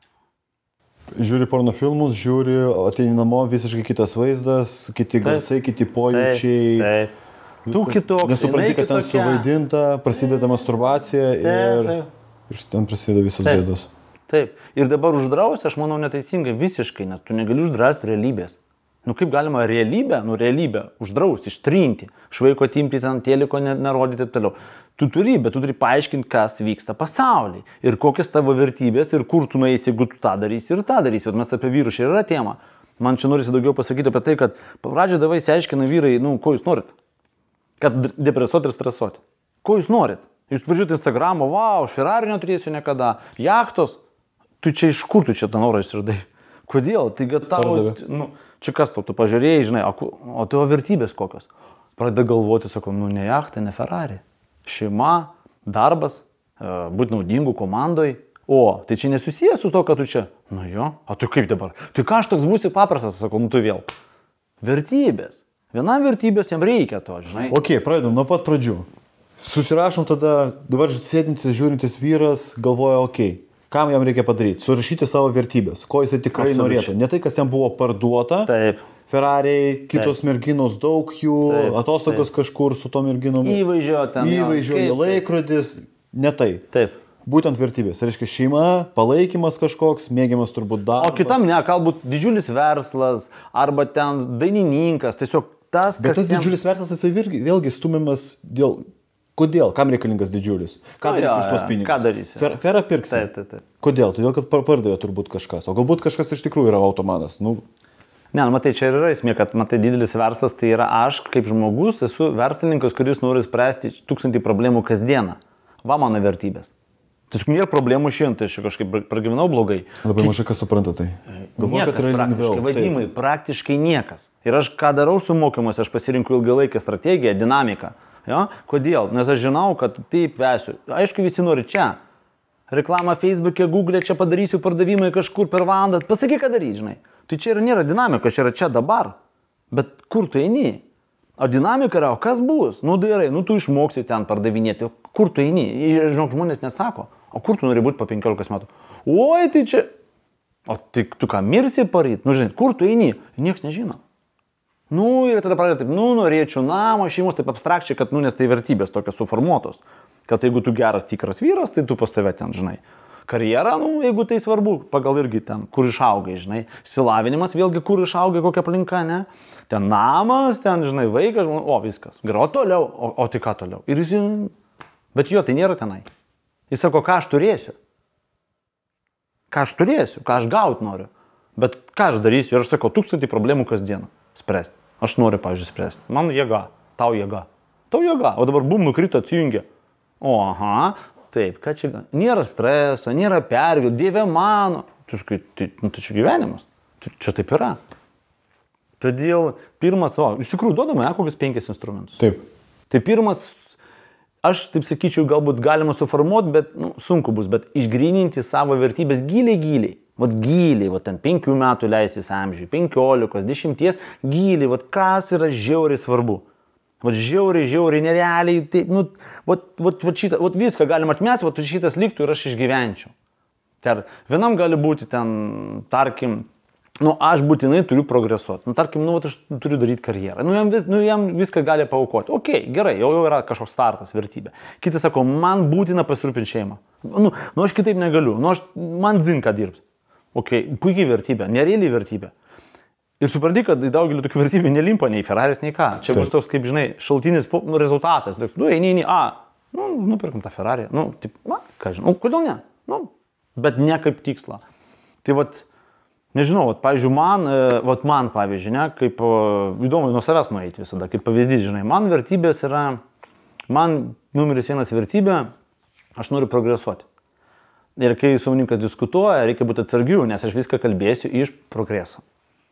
Žiūri porno filmus, žiūri, ateini namo, visiškai kitas vaizdas, kiti garsai, kiti pojūčiai. Taip, taip. Tu kitoks. Nesupranti, kad ten suvaidinta, prasideda masturbacija ir, ir ten prasideda visos bėdos. Taip. Ir dabar uždrausti, aš manau, neteisingai visiškai, nes tu negali uždrausti realybės. Nu kaip galima realybę, nu realybę uždrausti, ištrinti, švaiko atimti, ten teliko nerodyti ir toliau. Tu turi, bet tu turi paaiškinti, kas vyksta pasaulyje ir kokias tavo vertybės ir kur tu nueisi, jeigu tu tą darysi ir tą darysi. Vat mes apie vyrus čia yra tema. Man čia norisi daugiau pasakyti apie tai, kad pradžioje davai išsiaiškina vyrai, nu, ko jūs norit. Kad depresuoti ir stresuoti. Ko jūs norit? Jūs pažiūrėt Instagramą, wow, aš Ferrari neturėsiu niekada, jachtos. Tu čia iš kur tu čia tą norą išsirdai? Kodėl? Tai kad tavo, nu, čia kas tau, tu pažiūrėjai, žinai, o, o tavo vertybės kokios? Pradeda galvoti, sako, nu, ne jachta, ne Ferrari. Šeima, darbas, būti naudingų komandoj. O, tai čia nesusijęs su to, kad tu čia. Nu jo, o tu kaip dabar? Tai ką aš toks būsi paprastas, sakau, nu tu vėl. Vertybės. Vienam vertybės jam reikia to, žinai. Ok, pradedam nuo pat pradžių. Susirašom tada, dabar sėdintis, žiūrintis vyras, galvoja, ok, kam jam reikia padaryti? Surašyti savo vertybės, ko jisai tikrai Absoliučiai. norėtų. Ne tai, kas jam buvo parduota. Taip. Ferrariai, kitos Taip. merginos, daug jų, Taip. atostogos Taip. kažkur su tom merginom. Įvaizdžio ten. Įvaizdžio, jo, laikrodis, ne tai. Taip. Būtent vertybės. Reiškia šeima, palaikymas kažkoks, mėgiamas turbūt darbas. O kitam ne, galbūt didžiulis verslas, arba ten dainininkas, tiesiog tas, Bet kas... tas didžiulis verslas, jisai vėlgi, vėlgi stumiamas dėl... Kodėl? Kam reikalingas didžiulis? Ką Nu, darysi jo, už tos jo. pinigus? Ką darysi? Fer, ferą pirksi? Taip, taip, taip. Kodėl? Todėl, kad pardavė turbūt kažkas. O galbūt kažkas iš tikrųjų yra automanas. Nu, Ne, nu, matai, čia ir yra esmė, kad, matai, didelis verslas tai yra aš, kaip žmogus, esu verslininkas, kuris nori spręsti tūkstantį problemų kasdieną. Va mano vertybės. Tiesiog nėra problemų šiandien, tai aš kažkaip pragyvenau blogai. Labai mažai kas supranta tai. Galvoju, kad yra lengviau. Vadimai, praktiškai niekas. Ir aš ką darau su mokymuose, aš pasirinku ilgalaikę strategiją, dinamiką. Jo? Kodėl? Nes aš žinau, kad taip vesiu. Aišku, visi nori čia. Reklamą Facebook'e, Google'e, čia padarysiu pardavimai kažkur per valandą. Pasakyk, ką daryti, žinai. Tai čia ir nėra dinamika, čia yra čia dabar. Bet kur tu eini? O dinamika yra, o kas bus? Nu gerai, nu tu išmoksi ten pardavinėti, o kur tu eini? Žinok, žmonės nesako, o kur tu nori būti po penkiolikos metų? Oi, tai čia, o tik tu ką mirsi paryt? Nu žinai, kur tu eini? Niekas nežino. Nu ir tada pradeda taip, nu norėčiau namo, šeimos, taip abstrakčiai, kad nu nes tai vertybės tokios suformuotos. Kad jeigu tu geras tikras vyras, tai tu pas tave ten, žinai. Karjera, nu, jeigu tai svarbu, pagal irgi ten, kur išaugai, žinai. Silavinimas, vėlgi, kur išaugai, kokia aplinka, ne? Ten namas, ten, žinai, vaikas, o viskas. Gerai, o toliau, o, o tai ką toliau? Ir jis, bet jo, tai nėra tenai. Jis sako, ką aš turėsiu? Ką aš turėsiu, ką aš gauti noriu. Bet ką aš darysiu? Ir aš sakau, tūkstantį problemų kasdieną spręsti. Aš noriu, pavyzdžiui, spręsti. Man jėga, tau jėga. Tau jėga, o dabar bum, nukrito, atsijungia. O, aha. Taip, kad čia, nėra streso, nėra pergų, Dieve mano. Tu sakai, tai, nu, tai čia gyvenimas. Tai čia taip yra. Todėl pirmas, o, iš tikrųjų duodame, ne, kokius penkis instrumentus. Taip. Tai pirmas, aš taip sakyčiau, galbūt galima suformuoti, bet nu, sunku bus, bet išgryninti savo vertybės giliai, giliai. Vat giliai, vat ten penkių metų leisis amžiui, penkiolikos, dešimties, giliai, vat kas yra žiauriai svarbu. Vat žiauriai, žiauriai, nerealiai, taip, nu, vat, vat, vat, šitą, vat viską galima atmesti, vat šitas liktų ir aš išgyvenčiau. Tai vienam gali būti ten, tarkim, nu, aš būtinai turiu progresuoti. Nu, tarkim, nu, vat, aš turiu daryti karjerą. Nu, jam, vis, nu, jam viską gali paaukoti. Ok, gerai, jau, jau yra kažkoks startas, vertybė. Kitas sako, man būtina pasirūpinti šeimą. Nu, nu, aš kitaip negaliu. Nu, aš, man zinka dirbti. Ok, puikiai vertybė, nerealiai vertybė. Ir supranti, kad daugelį tokių vertybių nelimpa nei Ferraris, nei ką. Čia bus toks, kaip žinai, šaltinis rezultatas. Nu, eini, eini, a, nu, nupirkim tą Ferrari. Nu, taip, na, ką žinau, nu, kodėl ne? Nu, bet ne kaip tikslą. Tai vat, nežinau, vat, pavyzdžiui, man, vat man, pavyzdžiui, ne, kaip, įdomu nuo savęs nueiti visada, kaip pavyzdys, žinai, man vertybės yra, man numeris vienas vertybė, aš noriu progresuoti. Ir kai savininkas diskutuoja, reikia būti atsargiu, nes aš viską kalbėsiu iš progreso.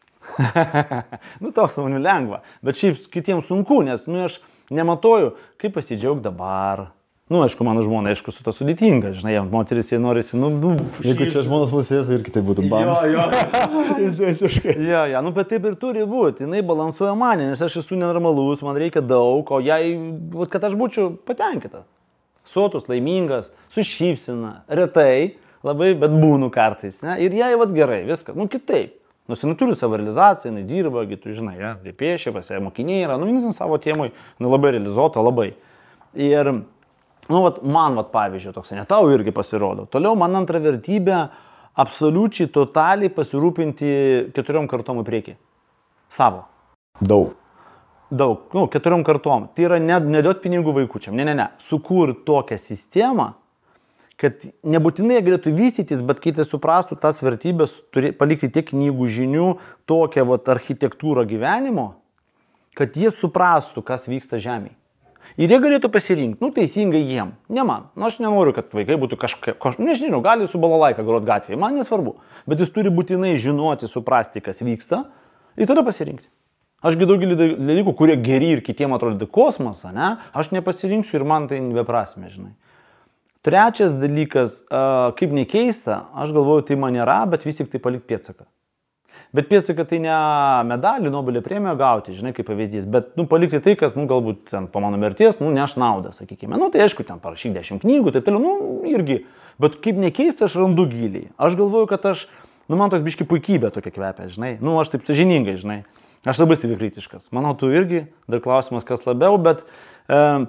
Nu, tau su manimi lengva, bet šiaip kitiems sunku, nes, nu, aš nematoju, kaip pasidžiaug dabar. Nu, aišku, mano žmona, aišku, su to sudėtinga, žinai, moteris jie norisi, nu, nu jeigu čia žmonas pusėtų, ir kitaip būtų bam. Jo, jo. Identiškai. Jo, jo, nu, bet taip ir turi būti, jinai balansuoja mane, nes aš esu nenormalus, man reikia daug, o jai, kad aš būčiau patenkintas. Sotus, laimingas, su šypsena, retai, labai, bet būnu kartais, ne, ir jai, vat, gerai, viskas, nu, kitaip. Nors jinai turi savo realizaciją, jinai dirba, tu žinai, ja, tai piešia, pas ją mokiniai yra, nu, jinai savo tėmui, nu, labai realizuota, labai. Ir, nu, vat, man, vat, pavyzdžiui, toks, ne tau irgi pasirodo. Toliau man antra vertybė, absoliučiai, totaliai pasirūpinti keturiom kartom į priekį. Savo. Daug. Daug, nu, keturiom kartom. Tai yra ne, neduot pinigų vaikučiam, ne, ne, ne. Sukur tokią sistemą, kad nebūtinai galėtų vystytis, bet kai tai suprastų tas vertybės, turi palikti tiek knygų žinių, tokią vat, architektūrą gyvenimo, kad jie suprastų, kas vyksta žemėje. Ir jie galėtų pasirinkti, nu teisingai jiem, ne man. Nu aš nenoriu, kad vaikai būtų kažkokie, kaž... nežinau, gali su balalaika grot gatvėje, man nesvarbu. Bet jis turi būtinai žinoti, suprasti, kas vyksta ir tada pasirinkti. Ašgi daugelį dalykų, kurie geri ir kitiem atrodo kosmosą, ne, aš nepasirinksiu ir man tai beprasmė, žinai. Trečias dalykas, kaip nekeista, aš galvoju, tai man nėra, bet vis tik tai palik pėdsaką. Bet pėdsaką tai ne medalį, Nobelio premiją gauti, žinai, kaip pavyzdys, bet, nu, palikti tai, kas, nu, galbūt ten po mano mirties, nu, neš naudą, sakykime. Nu, tai aišku, ten parašyk dešimt knygų, taip toliau, nu, irgi. Bet kaip nekeista, aš randu giliai. Aš galvoju, kad aš, nu, man toks biški puikybė tokia kvepia, žinai. Nu, aš taip sąžiningai, žinai. Aš labai savikritiškas. Manau, tu irgi, dar klausimas, kas labiau, bet... E,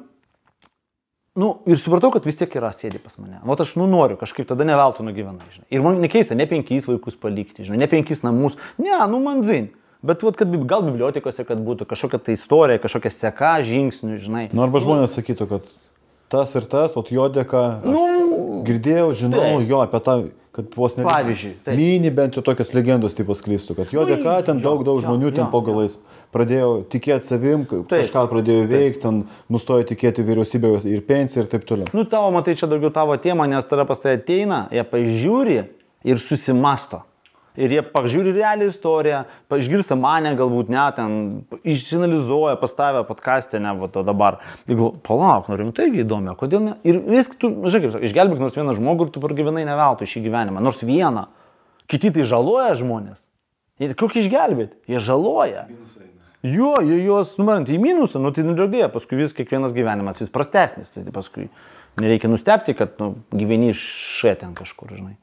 Nu, ir supratau, kad vis tiek yra sėdi pas mane. Vat aš, nu, noriu kažkaip tada neveltui nugyvenai, žinai. Ir man nekeista, ne penkis vaikus palikti, žinai, ne penkis namus. Ne, nu, man zin. Bet vat, kad gal bibliotekose, kad būtų kažkokia tai istorija, kažkokia seka žingsnių, žinai. Nu, arba žmonės sakytų, kad tas ir tas, o jo dėka, nu, girdėjau, žinau, taip. Jo, apie tą, kad vos ne... Pavyzdžiui, taip. Mini bent jau tokias legendos taip pasklistų, kad jo dėka ten daug, daug žmonių jo, ten po galais pradėjo tikėti savim, taip. Kažką pradėjo veikti, ten nustojo tikėti vyriausybės ir pensiją ir taip toliau. Nu, tavo, matai, čia daugiau tavo tema, nes tada pas tai ateina, jie pažiūri ir susimasto. Ir jie pažiūri realią istoriją, išgirsta mane galbūt ne, ten išsinalizuoja, pastavę podcast'e, ne, va to dabar. Ir galvoju, palauk, nu rimtai įdomi, kodėl ne? Ir viską tu, žinai, kaip sakai, išgelbėk nors vieną žmogų ir tu pragyvenai ne veltui šį gyvenimą, nors vieną. Kiti tai žaloja žmonės. Ir kokį išgelbėti? Jie žaloja. Jo, jo, jos, nu, man, į minusą, nu, tai nudžiaudėjo, paskui vis kiekvienas gyvenimas vis prastesnis, tai paskui nereikia nustebti, kad, nu, gyveni šia ten kažkur, žinai.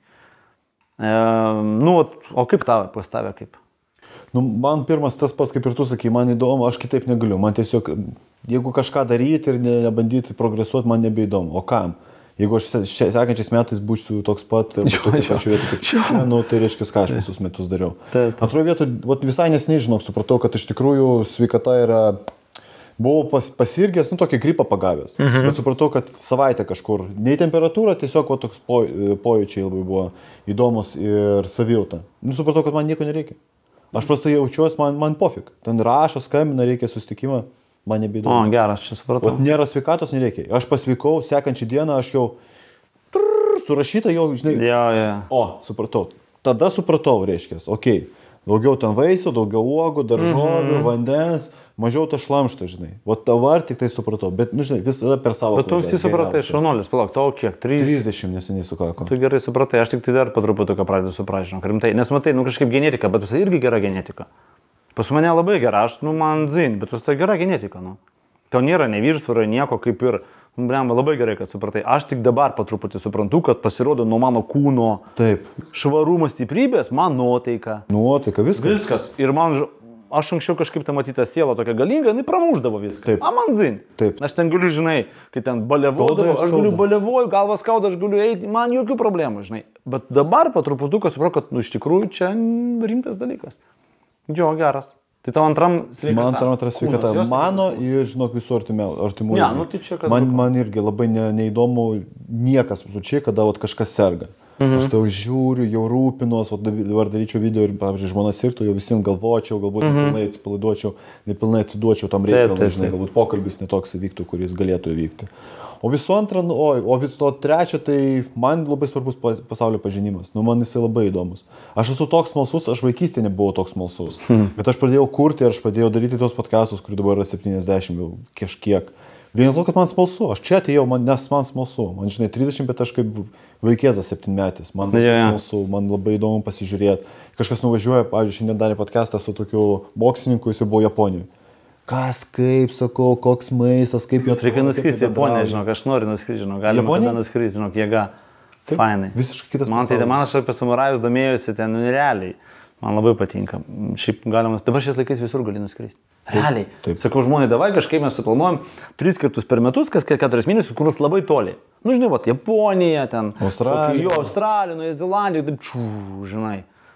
E, nu, o kaip tavo, pas tave kaip? Nu, man pirmas tas pats, kaip ir tu sakai, man įdomu, aš kitaip negaliu. Man tiesiog, jeigu kažką daryti ir nebandyti progresuoti, man nebeįdomu. O kam? Jeigu aš sekančiais metais būsiu toks pat ir tokia pačiu vietu kaip čia, nu, tai reiškia, ką aš visus metus dariau. Antroje vietoje, visai nesiniai, žinok, supratau, kad iš tikrųjų sveikata yra... Buvau pas, pasirgęs, nu, tokį gripą pagavęs. Mhm. Bet supratau, kad savaitę kažkur. Nei temperatūra, tiesiog o, toks po, pojūčiai labai buvo įdomus ir savijauta. Nu, supratau, kad man nieko nereikia. Aš prastai jaučiuosi, man, man pofik. Ten rašo, skambina, reikia susitikimą, man nebeįdomu. O, geras, čia supratau. O nėra sveikatos, nereikia. Aš pasveikau, sekančią dieną aš jau trrr, surašyta jau, žinai. Jo, jo. O, supratau. Tada supratau, reiškia, okei. Okay. Daugiau ten vaisių, daugiau uogų, daržovių, mm-hmm. vandens, mažiau to šlamšto, žinai. O dabar tik tai supratau, bet, nu, žinai, visada per savo... Bet tu visi supratai, šaunuolis, palauk, tau kiek? trisdešimt neseniai sukako. Tu gerai supratai, aš tik tai dar patruputį ką pradėjau suprasti, žinok, rimtai. Nes matai, nu kažkaip genetika, bet visai irgi gera genetika. Pas mane labai gera, aš, nu, man zin, bet visai gera genetika, nu. Tau nėra nevyrsvaro, nieko kaip ir... Blemba, labai gerai, kad supratai. Aš tik dabar patruputį suprantu, kad pasirodo nuo mano kūno Taip. švarumo stiprybės, man nuotaika. Nuotaika, viskas. Viskas. Ir man, aš anksčiau kažkaip tą matytą sielą tokia galinga, jinai pramuždavo viską. Taip. A, man zin. Taip. Aš ten galiu, žinai, kai ten balevodavo, aš galiu balevoju, galvas skauda, aš galiu eiti, man jokių problemų, žinai. Bet dabar patruputį supratau, kad, nu, iš tikrųjų čia rimtas dalykas. Jo, geras. Tai tavo antram sveikata. Man antram antras sveikata. Mano ir, žinok, visų artimų. Ja, nu, tai čia kas man, man irgi labai ne, neįdomu niekas absoliučiai, kada vat, kažkas serga. Mhm. Aš tau žiūriu, jau rūpinuos, dabar daryčiau video ir, pavyzdžiui, žmona sirgtų, jau visiems galvočiau, galbūt mhm. nepilnai atsipalaiduočiau, nepilnai atsiduočiau tam reikalui, žinai, galbūt pokalbis netoks įvyktų, kuris galėtų įvykti. O visų antrą, o, o visų to trečią, tai man labai svarbus pasaulio pažinimas. Nu, man jisai labai įdomus. Aš esu toks smalsus, aš vaikystėje nebuvau toks smalsus. Hmm. Bet aš pradėjau kurti ir aš pradėjau daryti tos podcastus, kurių dabar yra septyniasdešimt jau kažkiek. Vien to, kad man smalsu. Aš čia atėjau, man, nes man smalsu. Man, žinai, trisdešimt, bet aš kaip vaikėzas septynmetis. Man labai yeah. smalsu, man labai įdomu pasižiūrėti. Kažkas nuvažiuoja, pavyzdžiui, šiandien darė podcastą su tokiu boksininku, jis buvo Japonijoje. Kas, kaip, sakau, koks maistas, kaip jo... Reikia nuskristi Japoniją, žinok, aš noriu nuskristi, žinok, galima kada nuskristi, žinok, jėga. Taip, fainai. Visiškai kitas man, tai, man aš apie samurajus domėjusi ten, nu, realiai. Man labai patinka. Šiaip galima, dabar šiais laikais visur gali nuskristi. Realiai. Taip, taip. Sakau, žmonai, davai kažkaip mes suplanuojam tris kartus per metus, kas keturis mėnesius, kur nors labai toli. Nu, žinai, vat, Japonija, ten... Australija. Jo, Australija, Nauja Zelandija, taip, čiū, žinai.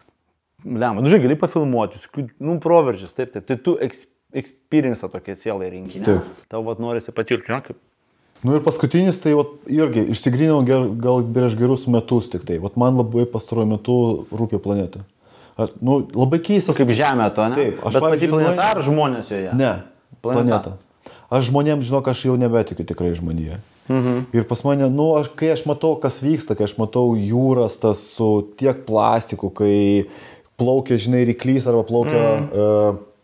Lemma, nu, žinai, gali pafilmuoti, nu, proveržis, taip, taip. Tai tu eks, experience tokie sielai rinkinį. Taip. Tau, vat, norisi patirti, ne, kaip... Nu ir paskutinis, tai vat, irgi išsigryniau ger, gal prieš gerus metus tik tai. Vat, man labai pastaruoju metu rūpė planeta. Ar, nu, labai keistas. Kaip Žemė to, ne? Taip. Aš, bet pati planeta ar žmonės joje? Ne, planeta. planeta. Aš žmonėms, žinok, aš jau nebetikiu tikrai žmonėje. Mhm. Ir pas mane, nu, aš, kai aš matau, kas vyksta, kai aš matau jūras tas su tiek plastiku, kai plaukia, žinai, ryklys arba plaukia... Mhm. Uh,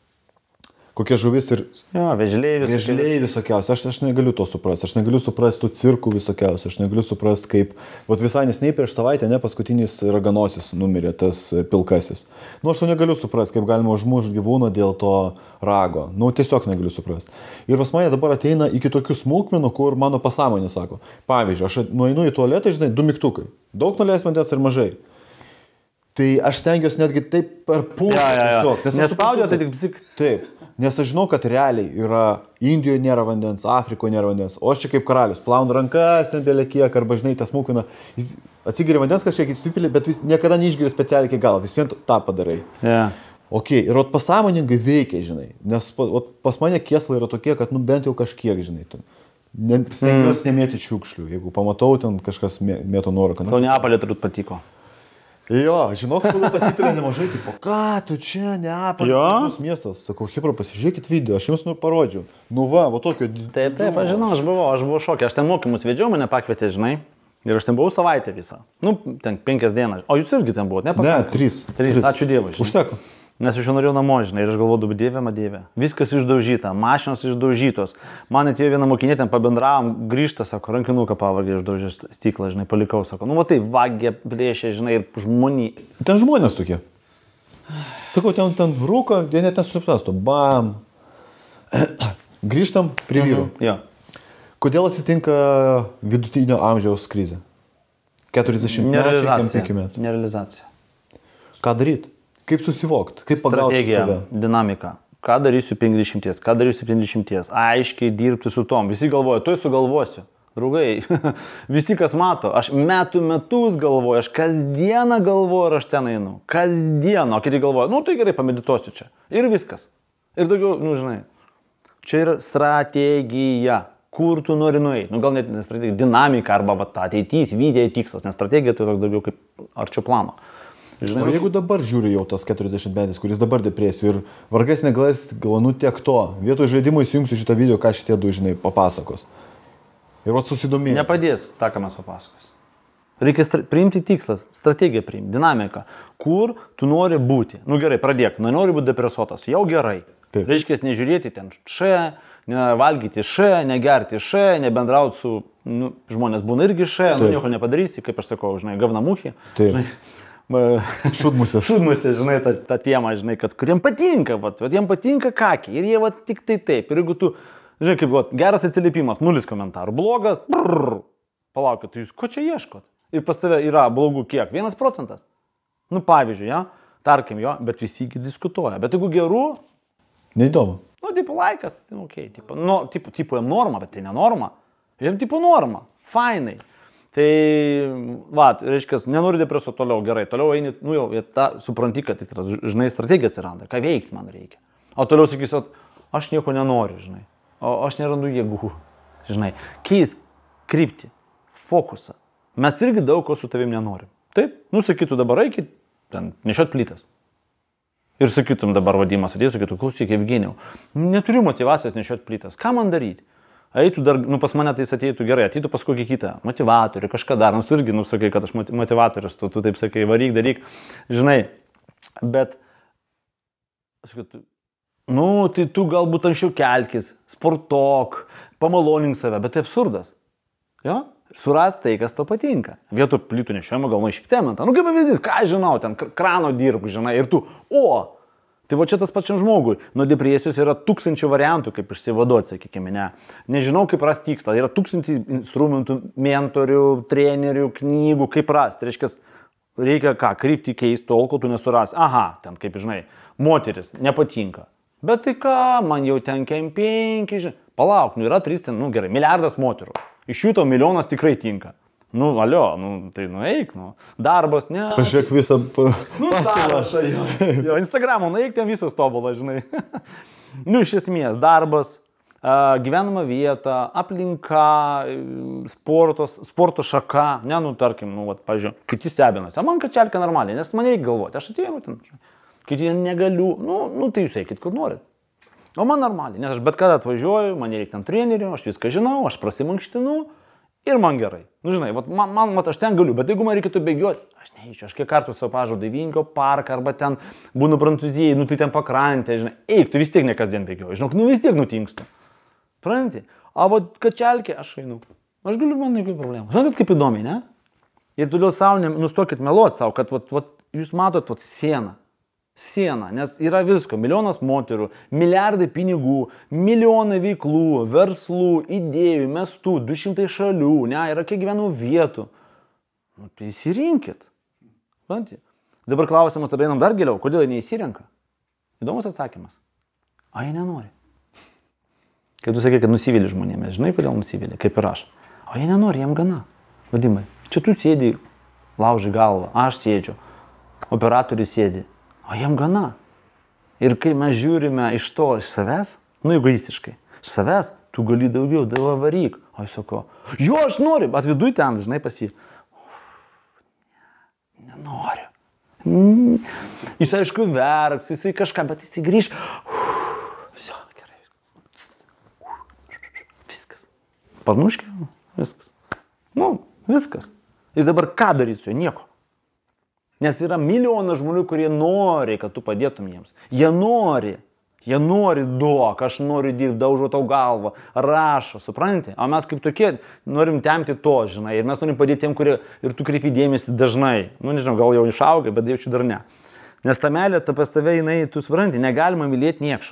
kokie žuvis ir... Jo, vėžliai visokiausi. Vėžliai visokiausi. Aš, aš negaliu to suprasti. Aš negaliu suprasti tų cirkų visokiausi. Aš negaliu suprasti, kaip... Vat visai nesiniai prieš savaitę, ne, paskutinis raganosis numirė, tas pilkasis. Nu, aš to negaliu suprasti, kaip galima užmušti gyvūną dėl to rago. Nu, tiesiog negaliu suprasti. Ir pas mane dabar ateina iki tokių smulkmenų, kur mano pasąmonė sako. Pavyzdžiui, aš nueinu į tualetą, žinai, du mygtukai. Daug nuleis vandens ir mažai. Tai aš stengiuosi netgi taip per pulsą ja, ja, ja. tiesiog. Nes nespaudė, tai tik psik. Taip. Nes aš žinau, kad realiai yra Indijoje nėra vandens, Afrikoje nėra vandens, o aš čia kaip karalius, plaunu rankas, ten dėlė kiek, arba žinai, tas smulkina, jis atsigeria vandens kažkiek įstipilį, bet vis niekada neišgeria specialiai iki galo, vis vien tą padarai. Yeah. Ok, ir ot pasąmoningai veikia, žinai, nes ot, pas mane kėslai yra tokie, kad nu bent jau kažkiek, žinai, tu. Ne, stengiuosi mm. nemėti šiukšlių, jeigu pamatau, ten kažkas mėto nuorūką. Tau Neapolė turbūt patiko. Jo, žinok, tada pasipilė nemažai, tipo, ką tu čia, Neapolis miestas. Sakau, Hebra, pasižiūrėkit video, aš jums nu parodžiau. Nu va, va tokio... Taip, taip, aš žinau, aš buvau, aš buvau šokė, aš ten mokymus vedžiau, mane pakvietė, žinai. Ir aš ten buvau savaitę visą. Nu, ten penkias dienas. O jūs irgi ten buvote, ne? Ne, trys. Trys, ačiū Dievui. Užteko. Nes aš jau norėjau namo, žinai, ir aš galvodavau, dieve, ma dieve. Viskas išdaužyta, mašinos išdaužytos. Man atėjo viena mokinė, ten pabendravom, grįžta, sako, rankinuką pavagė išdaužė stiklą, žinai, palikau, sako, nu, va tai vagė, plėšė, žinai, ir žmonį. Ten žmonės tokie. Sakau, ten, ten rūko, jie net nesusiprastų, bam. Grįžtam prie vyrų. Mhm. Jo. Kodėl atsitinka vidutinio amžiaus krizė? keturiasdešimt metų, penkiasdešimt metų. Nerealizacija. Ką daryti? Kaip susivokti? Kaip pagauti save? Dinamika. Ką darysiu penkiasdešimties, ką darysiu septyniasdešimties. Aiškiai dirbti su tom. Visi galvoja, tuoj sugalvosiu. Draugai, visi kas mato, aš metų metus galvoju, aš kasdieną galvoju ir aš ten einu. Kasdieną, o kiti galvoja, nu tai gerai, pamedituosiu čia. Ir viskas. Ir daugiau, nu žinai, čia yra strategija. Kur tu nori nueiti? Nu gal net ne strategija, dinamika arba va, ta ateitis, vizija, tikslas, nes strategija tai toks daugiau kaip arčiau plano. Žinai, o jeigu dabar žiūri jau tas keturiasdešimt metais, kuris dabar depresijų ir vargais negalės, galvo, nu tiek to, vietoj žaidimų įsijungsiu šitą video, ką šitie du, žinai, papasakos. Ir vat susidomėjai. Nepadės tą, ką mes papasakos. Reikia priimti tikslas, strategiją priimti, dinamiką. Kur tu nori būti? Nu gerai, pradėk, nu nori būti depresuotas, jau gerai. Taip. Reiškia, nežiūrėti ten še, nevalgyti še, negerti še, nebendrauti su, nu, žmonės būna irgi še, nu nieko nepadarysi, kaip aš sakau, žinai, gavnamuchė. Taip. Šudmusės. Šudmusės, žinai, ta, ta tema, žinai, kad kuriem patinka, vat, vat jiem patinka kakiai ir jie vat tik tai taip. Ir jeigu tu, žinai, kaip vat, geras atsiliepimas, nulis komentarų, blogas, brrr, palaukit, tai jūs ko čia ieškot? Ir pas tave yra blogų kiek? Vienas procentas. Nu, pavyzdžiui, ja, tarkim jo, bet visi diskutuoja. Bet jeigu gerų, neįdomu. Nu, tipo laikas, okei, okay, tipo, nu, tipo, tipo jam norma, bet tai ne norma. Jam tipo norma, fainai. Tai, va, reiškia, nenori depresuoti toliau, gerai, toliau eini, nu jau, ta, supranti, kad tai, žinai, strategija atsiranda, ką veikti man reikia. O toliau sakysi, aš nieko nenoriu, žinai, o aš nerandu jėgų, žinai, keisk kryptį, fokusą. Mes irgi daug ko su tavim nenorim. Taip, nu, sakytų dabar eikit, ten, nešiot plytas. Ir sakytum dabar Vadimas atėjo, sakytų, klausyk, Evgenijau, neturiu motyvacijos nešiot plytas, ką man daryti? Eitų dar, nu pas mane tai ateitų gerai, ateitų pas kokį kitą, motivatorių, kažką dar, nors tu irgi, nu sakai, kad aš motivatorius, tu, tu taip sakai, varyk, daryk, žinai, bet, sakytų, nu tai tu galbūt anksčiau kelkis, sportok, pamalonink save, bet tai absurdas, jo? Suras tai, kas tau patinka. Vietų plytų nešiojimo gal nuo išktementą. Nu kaip pavyzdys, ką žinau, ten krano dirb, žinai, ir tu, o, tai va čia tas pačiam žmogui. Nuo depresijos yra tūkstančių variantų, kaip išsivaduoti, sakykime, ne. Nežinau, kaip rasti tikslą. Yra tūkstantį instrumentų, mentorių, trenerių, knygų, kaip rasti. Tai reiškia, reikia ką, kryptį keisti tol, kol tu nesurasi. Aha, ten kaip, žinai, moteris, nepatinka. Bet tai ką, man jau ten kem penki, žinai. Palauk, nu yra trys ten, nu gerai, milijardas moterų. Iš jų to milijonas tikrai tinka. Nu, alio, nu, tai nueik, nu. Darbas, ne. Pažiūrėk visą nu, sąrašą, jo. jo. Instagramą nueik, ten visos tobulą, žinai. nu, iš esmės, darbas, gyvenama vieta, aplinka, sportos, sporto šaka, ne, nu, tarkim, nu, vat, pažiūrėjau, kiti stebinasi. Man kačialka normaliai, nes man reikia galvoti, aš atėjau ten, kiti negaliu, nu, nu, tai jūs eikit, kur norit. O man normaliai, nes aš bet kada atvažiuoju, man reikia ten trenerių, aš viską žinau, aš prasimankštinu ir man gerai. Nu žinai, vat, man, man vat, aš ten galiu, bet jeigu man reikėtų bėgioti, aš neįčiau, aš kiek kartų savo pažadu į Vingio parką arba ten būnu Prancūzijai, nu tai ten pakrantė, žinai, eik, tu vis tiek ne kasdien bėgioji, žinok, nu vis tiek nutinkstu. Pranti, o vat kačialkė, aš einu, aš galiu, man jokių problemų. Žinot, kaip įdomiai, ne? Ir todėl savo nustokit meluoti savo, kad vat, vat, jūs matot vat, sieną. Sieną, nes yra visko, milijonas moterų, milijardai pinigų, milijonai veiklų, verslų, idėjų, mestų, du šimtai šalių, ne, yra kiek gyvenų vietų. Nu, tai įsirinkit. Vanti. Dabar klausimas, tada einam dar giliau, kodėl jie neįsirenka? Įdomus atsakymas. A, jie nenori. Kai tu sakai, kad nusivylė žmonėmis, žinai, kodėl nusivylė, kaip ir aš. O jie nenori, jiem gana. Vadimai, čia tu sėdi, lauži galvą, aš sėdžiu, operatorius sėdi. O jam gana. Ir kai mes žiūrime iš to, iš savęs, nu egoistiškai, iš savęs, tu gali daugiau, dava varyk. O jis sako, jo, aš noriu, bet viduj ten, žinai, pas jį. Nenoriu. Mm. Jis aišku verks, jisai kažką, bet jisai grįž. Viso, gerai. Viskas. Parnuškiai, viskas. Nu, viskas. Ir dabar ką daryti su juo? Nieko. Nes yra milijonas žmonių, kurie nori, kad tu padėtum jiems. Jie nori. Jie nori duok, aš noriu dirbti, daužo tau galvą, rašo, supranti? O mes kaip tokie norim tempti to, žinai. Ir mes norim padėti tiem, kurie ir tu kreipi dėmesį dažnai. Nu, nežinau, gal jau išaugai, bet jaučiu dar ne. Nes ta meilė, ta pas tave, jinai, tu supranti, negalima mylėti niekšo.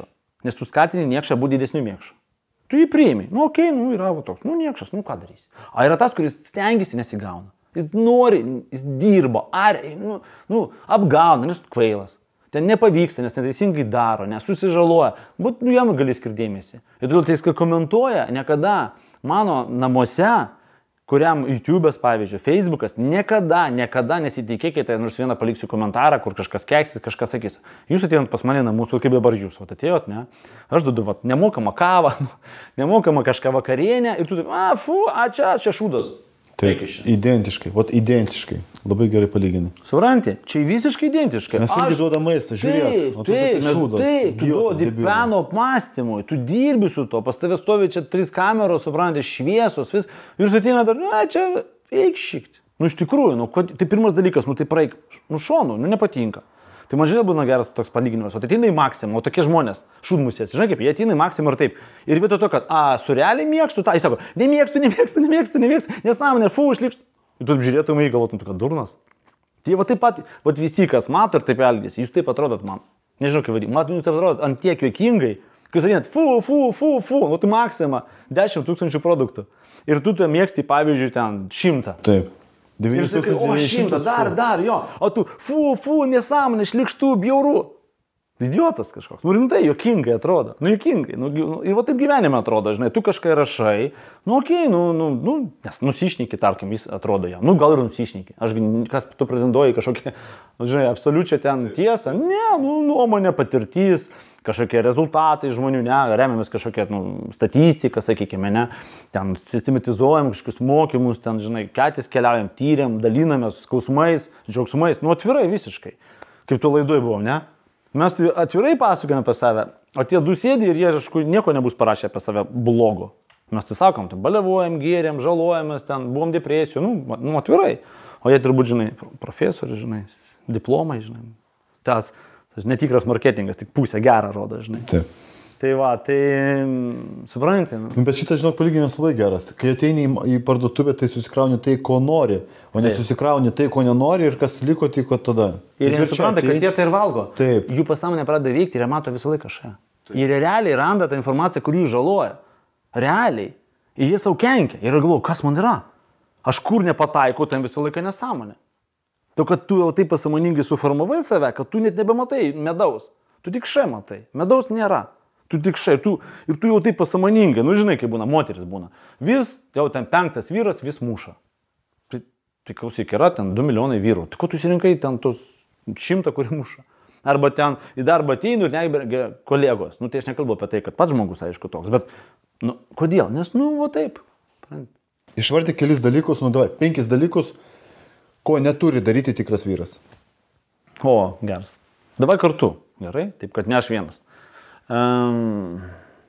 Nes tu skatini niekšą būti didesniu niekšu. Tu jį priimi. Nu, okei, okay, nu, yra va toks. Nu, niekšas, nu, ką darysi. A yra tas, kuris stengiasi nesigauna. Jis nori, jis dirbo, ar, nu, nu apgauna, nes kvailas. Ten nepavyksta, nes neteisingai daro, nes susižaloja. Būt, nu, jam gali skirti dėmesį. Ir todėl tai, kai komentuoja, niekada mano namuose, kuriam YouTube'as, pavyzdžiui, Facebookas, niekada, niekada nesitikėkite, nors vieną paliksiu komentarą, kur kažkas keksis, kažkas sakys. Jūs atėjot pas mane namus, kaip dabar jūs, vat atėjot, ne? Aš duodu, vat, nemokamą kavą, nemokamą kažką vakarienę ir tu taip, a, fu, a, čia, čia šūdas. Taip, identiškai, vat identiškai, labai gerai palyginai. Supranti, čia visiškai identiškai. Mes irgi duoda maistą, žiūrėk, taip, tu taip, šūdas, taip, tu duodi peno apmąstymui, tu dirbi su to, pas tavęs stovi čia trys kameros, supranti, šviesos, vis, ir jūs ateina dar, na, čia eik šikti. Nu, iš tikrųjų, nu, tai pirmas dalykas, nu, tai praeik, nu, šonu, nu, nepatinka. Tai man žinai būna geras toks palyginimas, o tai ateina į maksimą, o tokie žmonės, šūdmusės, žinai kaip, jie ateina į maksimą ir taip. Ir vietoj to, kad, a, surrealiai mėgstu, tai jis sako, nemėgstu, nemėgstu, nemėgstu, nemėgstu, nesąmonė, fu, išlikštų. Ir tu žiūrėtum į galvotum, kad durnas. Tai va taip pat, va visi, kas mato ir taip elgėsi, jūs taip atrodot man. Nežinau, kaip vadinti, matot, jūs taip atrodot ant tiek juokingai, kai jūs vadinat, fu, fu, fu, fu, nu tai maksimą, dešimt tūkstančių produktų. Ir tu tu mėgsti, pavyzdžiui, ten šimtą. Taip. Ir sakai, o šimtas, dar, dar, jo, o tu, fu, fu, nesąmonė, šlikštų, bjauru. Idiotas kažkoks, nu rimtai, juokingai atrodo, nu juokingai, nu, ir va taip gyvenime atrodo, žinai, tu kažką rašai, nu okei, okay, nu, nu, nu, nes nusišneki, tarkim, jis atrodo jam, nu gal ir nusišneki, aš, kas tu pretenduoji kažkokią, žinai, absoliučią ten tiesą, ne, nu, nuomonė, patirtis, kažkokie rezultatai žmonių, ne, remiamės kažkokia, nu, statistika, sakykime, ne, ten sistematizuojam kažkokius mokymus, ten, žinai, ketys keliaujam, tyriam, dalinamės skausmais, džiaugsmais, nu, atvirai visiškai, kaip tu laidoj buvom, ne, mes atvirai pasakojame apie save, o tie du sėdi ir jie, aišku, nieko nebus parašę apie save blogo, mes tai sakom, tai baliavojam, gėrėm, žalojamės, ten buvom depresijų, nu, nu, atvirai, o jie turbūt, žinai, profesoriai, žinai, diplomai, žinai, tas netikras marketingas, tik pusę gerą rodo, žinai. Taip. Tai va, tai supranti. Nu. Bet šitas, žinok, palyginimas labai geras. Kai ateini į parduotuvę, tai susikrauni tai, ko nori, o nesusikrauni tai, ko nenori ir kas liko, tik tada. Ir jie supranta, kad jie tai ir valgo. Taip. Jų pasąmonė pradeda veikti ir jie mato visą laiką šią. Ir jie realiai randa tą informaciją, kurį jų žaloja. Realiai. Ir jie savo kenkia. Ir galvoja, kas man yra? Aš kur nepataikau, ten visą laiką nesąmonė. To, kad tu jau taip pasąmoningai suformavai save, kad tu net nebematai medaus. Tu tik šai matai. Medaus nėra. Tu tik šai. Tu, ir tu jau taip pasąmoningai. Nu, žinai, kaip būna, moteris būna. Vis, jau ten penktas vyras vis muša. Tai, tai klausyk, yra ten du milijonai vyrų. Tai ko tu įsirinkai ten tos šimtą, kurį muša? Arba ten į darbą ateinu ir neįbergia kolegos. Nu, tai aš nekalbu apie tai, kad pats žmogus, aišku, toks. Bet, nu, kodėl? Nes, nu, va taip. Išvardyk kelis dalykus, nu, davai, penkis dalykus, ko neturi daryti tikras vyras. O, geras. Davai kartu, gerai? Taip, kad ne aš vienas. Um...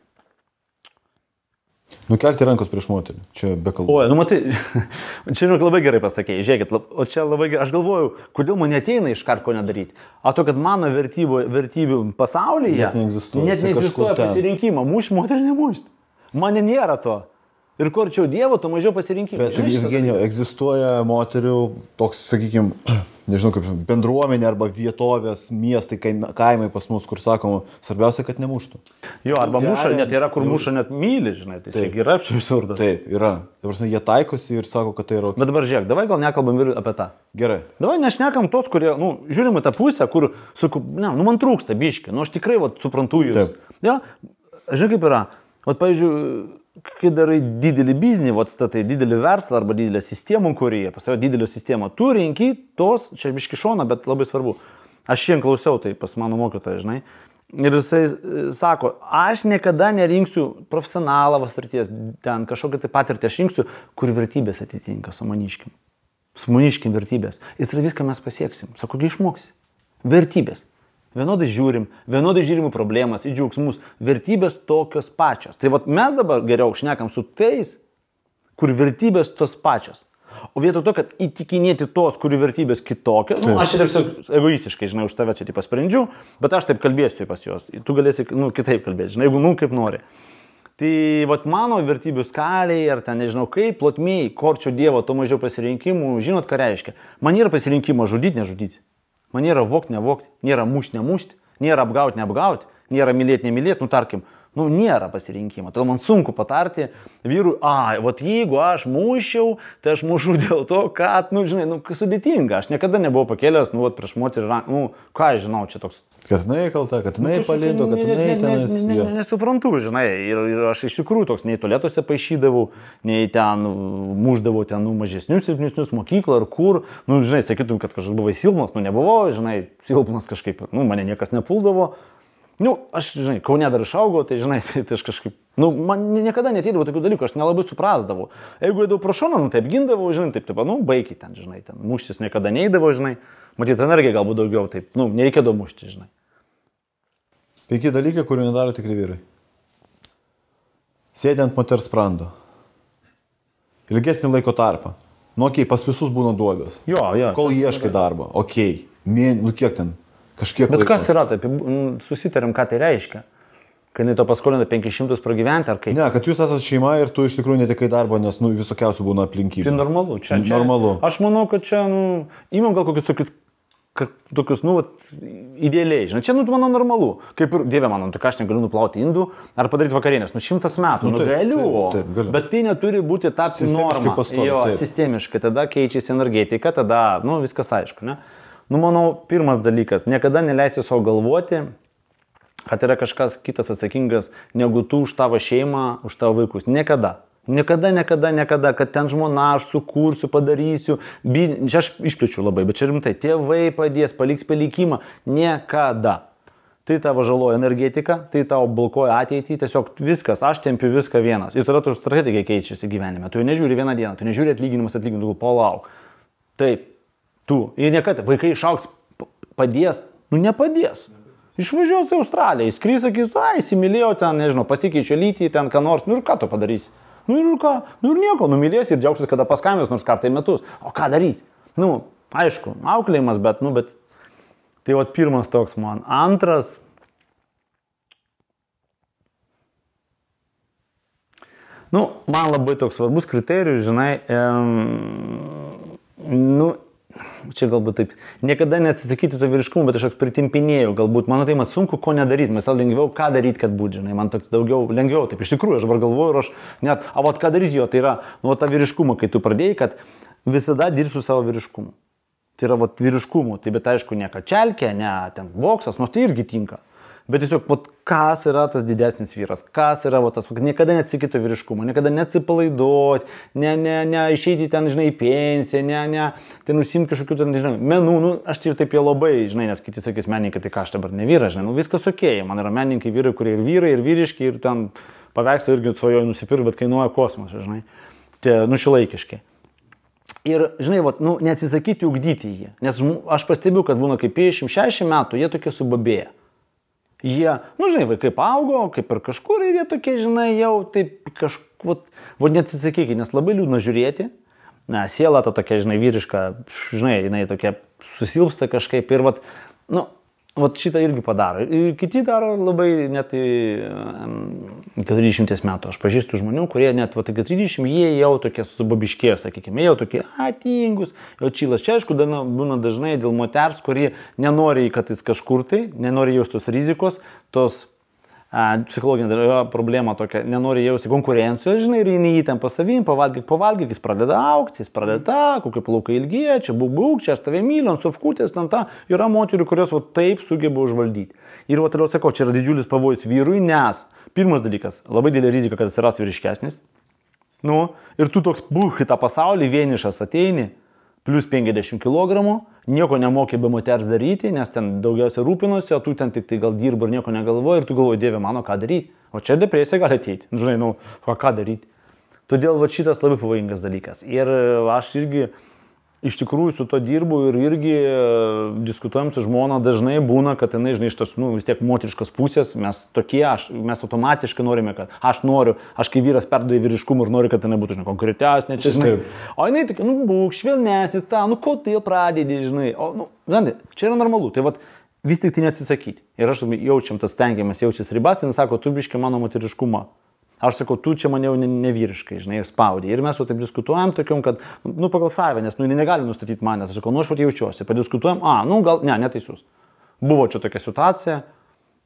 Nukelti rankos prieš moterį. Čia be kalbų. O, nu matai, čia labai gerai pasakėjai. Žiūrėkit, o čia labai gerai. Aš galvoju, kodėl man neteina iš karto ko nedaryti. O to, kad mano vertybių, vertybių pasaulyje net neegzistuoja, net neegzistuoja pasirinkimo. Muš moterį nemušti. Mane nėra to. Ir kuo arčiau Dievo, to mažiau pasirinkimų. Bet, Evgenijau, egzistuoja moterių toks, sakykime, nežinau, kaip bendruomenė arba vietovės, miestai, kaimai pas mus, kur sakoma, svarbiausia, kad nemuštų. Jo, arba muša, Geria, net yra, kur jau... muša net myli, žinai, tai čia yra absurdas. Taip, yra. Tai prasme, jie taikosi ir sako, kad tai yra... Bet dabar žiūrėk, davai gal nekalbam ir apie tą. Gerai. Davai nešnekam tos, kurie, nu, žiūrim į tą pusę, kur, sakau, ne, nu, man trūksta biškį, nu, aš tikrai, va, suprantu jūs. Taip. Ja, žinai, kaip yra. Vat, pavyzdžiui, kai darai didelį biznį, vat statai didelį verslą arba didelę sistemą, kurie, pas tavę didelę sistemą, tu renki tos, čia biški šona, bet labai svarbu. Aš šiandien klausiau tai pas mano mokytoją, žinai, ir jisai sako, aš niekada nerinksiu profesionalą vasarties, ten kažkokią tai patirtį, aš rinksiu, kur vertybės atitinka su maniškim. Su maniškim vertybės. Ir tada viską mes pasieksim. Sako, kai išmoksi. Vertybės. Vienodai žiūrim, vienodai žiūrim į problemas, į džiaugsmus, vertybės tokios pačios. Tai vat mes dabar geriau šnekam su tais, kur vertybės tos pačios. O vietoj to, kad įtikinėti tos, kurių vertybės kitokios, nu, aš tiesiog egoistiškai, žinai, už tave čia taip pasprendžiu, bet aš taip kalbėsiu pas juos, tu galėsi, nu, kitaip kalbėti, žinai, jeigu, nu, kaip nori. Tai vat mano vertybių skaliai, ar ten, nežinau kaip, plotmiai, korčio Dievo, to mažiau pasirinkimų, žinot, ką reiškia. Man yra pasirinkimo žudyti, nežudyti. Man nėra vokti, nevokti, nėra mušti, nemušti, nėra apgauti, neapgauti, nėra mylėti, nemylėti, nu tarkim, nu nėra pasirinkimo. Todėl man sunku patarti vyrui, a, vat jeigu aš mušiau, tai aš mušu dėl to, kad, nu žinai, nu sudėtinga. Aš niekada nebuvau pakėlęs, nu, vat prieš moterį, nu, ką aš žinau, čia toks. Kad jinai kalta, kad jinai palindo, kad jinai tenais. Ne, ne, ne, nesuprantu, žinai, ir, ir aš iš tikrųjų toks nei tualetuose paišydavau, nei ten muždavau ten nu, mažesnius, silpnesnius mokyklą ar kur, nu, žinai, sakytum, kad kažkas buvai silpnas, nu, nebuvau, žinai, silpnas kažkaip, nu, mane niekas nepuldavo. Nu, aš, žinai, Kaune dar išaugau, tai, žinai, tai, tai aš kažkaip, nu, man niekada neteidavo tokių dalykų, aš nelabai suprasdavau. Jeigu eidavau pro šoną, nu, taip gindavau, žinai, taip, taip, nu, baigi ten, žinai, ten, muštis niekada neįdavo, žinai, matyti energiją galbūt daugiau, taip, nu, nereikėdavo mušti, žinai. Penki dalykai, kurių nedaro tikri vyrai. Sėdi ant moters sprando. Ilgesnį laiko tarpą. Nu, okei, okay, pas visus būna duobės. Jo, jo. Kol ieškai darbo, okei, okay. Nu, kiek ten? Kažkiek Bet laiko. kas yra, taip, susitarėm, ką tai reiškia. Kad jinai to paskolina penkis šimtus pragyventi, ar kaip? Ne, kad jūs esate šeima ir tu iš tikrųjų netikai darbo, nes nu, visokiausių būna aplinkybių. Tai normalu. Čia, čia, normalu. Aš manau, kad čia, nu, įmam gal kokius tokius, tokius, nu, vat, idealiai. Žinai, čia, nu, manau, normalu. Kaip ir, dieve mano, tai ką aš negaliu nuplauti indų ar padaryti vakarienės. Nu, šimtas metų, nu, nu taip, galiu. Taip, taip, galiu. Bet tai neturi būti tapti norma. Pastovi, jo, taip. Sistemiškai. Tada keičiasi energetika, tada, nu, viskas aišku, ne? Nu, manau, pirmas dalykas, niekada neleisi savo galvoti, kad yra kažkas kitas atsakingas negu tu už tavo šeimą, už tavo vaikus. Niekada. Niekada, niekada, niekada, kad ten žmona aš sukursiu, padarysiu. Čia aš išplėčiu labai, bet čia rimtai. Tėvai padės, paliks palikimą. Niekada. Tai tavo žaloja energetika, tai tavo blokuoja ateitį, tiesiog viskas, aš tempiu viską vienas. Ir tada tu strategija keičiasi gyvenime. Tu nežiūri vieną dieną, tu nežiūri atlyginimus, atlyginimus, palauk. Taip. Tu. Ir niekada, vaikai išaugs, padės, nu nepadės. Išvažiuos į Australiją, įskrys, sakys, ai, įsimylėjau ten, nežinau, pasikeičia lytį, ten ką nors, nu ir ką tu padarysi? Nu ir ką, nu ir nieko, numylėsi ir džiaugsis, kada paskambės nors kartą į metus. O ką daryti? Nu, aišku, auklėjimas, bet, nu, bet, tai vat pirmas toks man. Antras, nu, man labai toks svarbus kriterijus, žinai, em, nu, čia galbūt taip, niekada neatsisakyti to vyriškumo, bet aš pritimpinėjau, galbūt, man tai man sunku, ko nedaryti, man lengviau, ką daryti, kad būtų, žinai, man toks daugiau lengviau, taip iš tikrųjų, aš dabar galvoju ir aš net, a, vat ką daryti jo, tai yra, nu, tą vyriškumą, kai tu pradėjai, kad visada dirbsiu savo vyriškumu. Tai yra, vat, vyriškumu, tai bet aišku, ne kačelkė, ne ten boksas, nors tai irgi tinka. Bet tiesiog, vat, kas yra tas didesnis vyras, kas yra vat, tas, kad niekada neatsikito vyriškumo, niekada neatsipalaiduoti, ne, ne, ne išeiti ten, žinai, į pensiją, ne, ne, ten užsimti kažkokių, ten, žinai, menų, nu, aš tai taip jau labai, žinai, nes kiti sakys menininkai, tai ką aš dabar ne vyras, žinai, nu, viskas okei, man yra menininkai vyrai, kurie ir vyrai, ir vyriški, ir ten paveikslą irgi svajoju nusipirkti, bet kainuoja kosmosą, žinai, tie nušilaikiški. Ir, žinai, vat, nu, neatsisakyti ugdyti jį, nes aš pastebiu, kad būna kaip penkiasdešimt šešiasdešimt metų, jie tokie subabėję. Jie, nu, žinai, vaikai paaugo, kaip ir kažkur, ir jie tokie, žinai, jau taip kažkur, vat neatsisakykit, nes labai liūdna žiūrėti, na, siela ta tokia, žinai, vyriška, žinai, jinai tokia susilpsta kažkaip ir, vat, nu, vat šitą irgi padaro. Ir kiti daro labai net keturiasdešimties metų. Aš pažįstu žmonių, kurie net vat trisdešimt, jie jau tokie subabiškėjo, sakykime, jau tokie atingus, jau čilas. Čia, aišku, būna dažnai dėl moters, kurie nenori, kad jis kažkur tai, nenori jaustos rizikos, tos a, psichologinė problema tokia, nenori jausti konkurencijos, žinai, ir jinai įtampa savim, pavalgyk, pavalgyk, jis pradeda augti, jis pradeda, kokie plaukai ilgie, čia būk, būk, čia aš tave myliu, ant sofkutės, ten ta, yra moterių, kurios va, taip sugeba užvaldyti. Ir va, toliau sakau, čia yra didžiulis pavojus vyrui, nes pirmas dalykas, labai didelė rizika, kad jis yra vyriškesnis. Nu, ir tu toks, buh, į tą pasaulį vienišas ateini, plus penkiasdešimt kilogramų, nieko nemokė be moters daryti, nes ten daugiausia rūpinosi, o tu ten tik tai gal dirba ir nieko negalvoji, ir tu galvoji, Dieve mano, ką daryti. O čia depresija gali ateiti. Žinai, nu, ką daryti. Todėl va, šitas labai pavojingas dalykas. Ir aš irgi iš tikrųjų su to dirbu ir irgi diskutuojam su žmona, dažnai būna, kad jinai, žinai, iš tos, nu, vis tiek moteriškos pusės, mes tokie, aš, mes automatiškai norime, kad aš noriu, aš kai vyras perduoja vyriškumą ir noriu, kad jinai būtų, žinai, konkretesnė, čia, žinai. O jinai tik, nu, būk, švelnesnis, ta, nu, ko tai pradedi, žinai. O, nu, žinai, čia yra normalu, tai vat, vis tik tai neatsisakyti. Ir aš jaučiam tas stengiamas, jaučias ribas, tai jis sako, tu biški mano moteriškumą. Aš sakau, tu čia mane jau nevyriškai, žinai, spaudė. Ir mes jau taip diskutuojam tokiom, kad, nu, pagal save, nes, nu, jinai negali nustatyti manęs. Aš sakau, nu, aš vat jaučiuosi. Padiskutuojam, a, nu, gal, ne, neteisus. Buvo čia tokia situacija,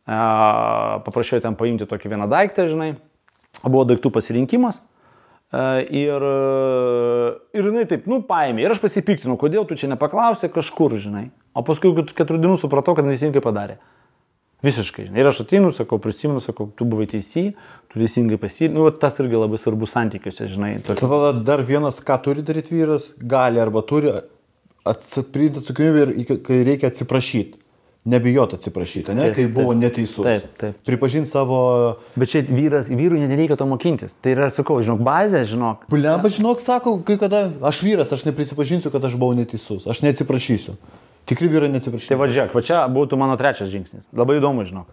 paprašiau ten paimti tokį vieną daiktą, žinai, buvo daiktų pasirinkimas ir, ir jinai taip, nu, paėmė ir aš pasipiktinau, kodėl tu čia nepaklausė kažkur, žinai, o paskui keturių dienų supratau, kad teisingai padarė. Visiškai, žinai, ir aš ateinu, sakau, prisimenu, sakau, tu buvai teisy, tu teisingai pasirinkti, nu, tas irgi labai svarbus santykiuose, žinai. Tada dar vienas, ką turi daryti vyras, gali arba turi priimti atsakomybę ir kai reikia atsiprašyti. Nebijot atsiprašyti, ne? Taip, Kai buvo taip, neteisus. Taip, taip. Pripažinti savo... Bet čia vyras, vyrui nereikia to mokintis. Tai yra, sakau, žinok, bazė, žinok. Blemba, žinok, sako, kai kada aš vyras, aš neprisipažinsiu, kad aš buvau neteisus. Aš neatsiprašysiu. Tikri vyrai neatsiprašysiu. Tai va, žiūrėk, va čia būtų mano trečias žingsnis. Labai įdomu, žinok.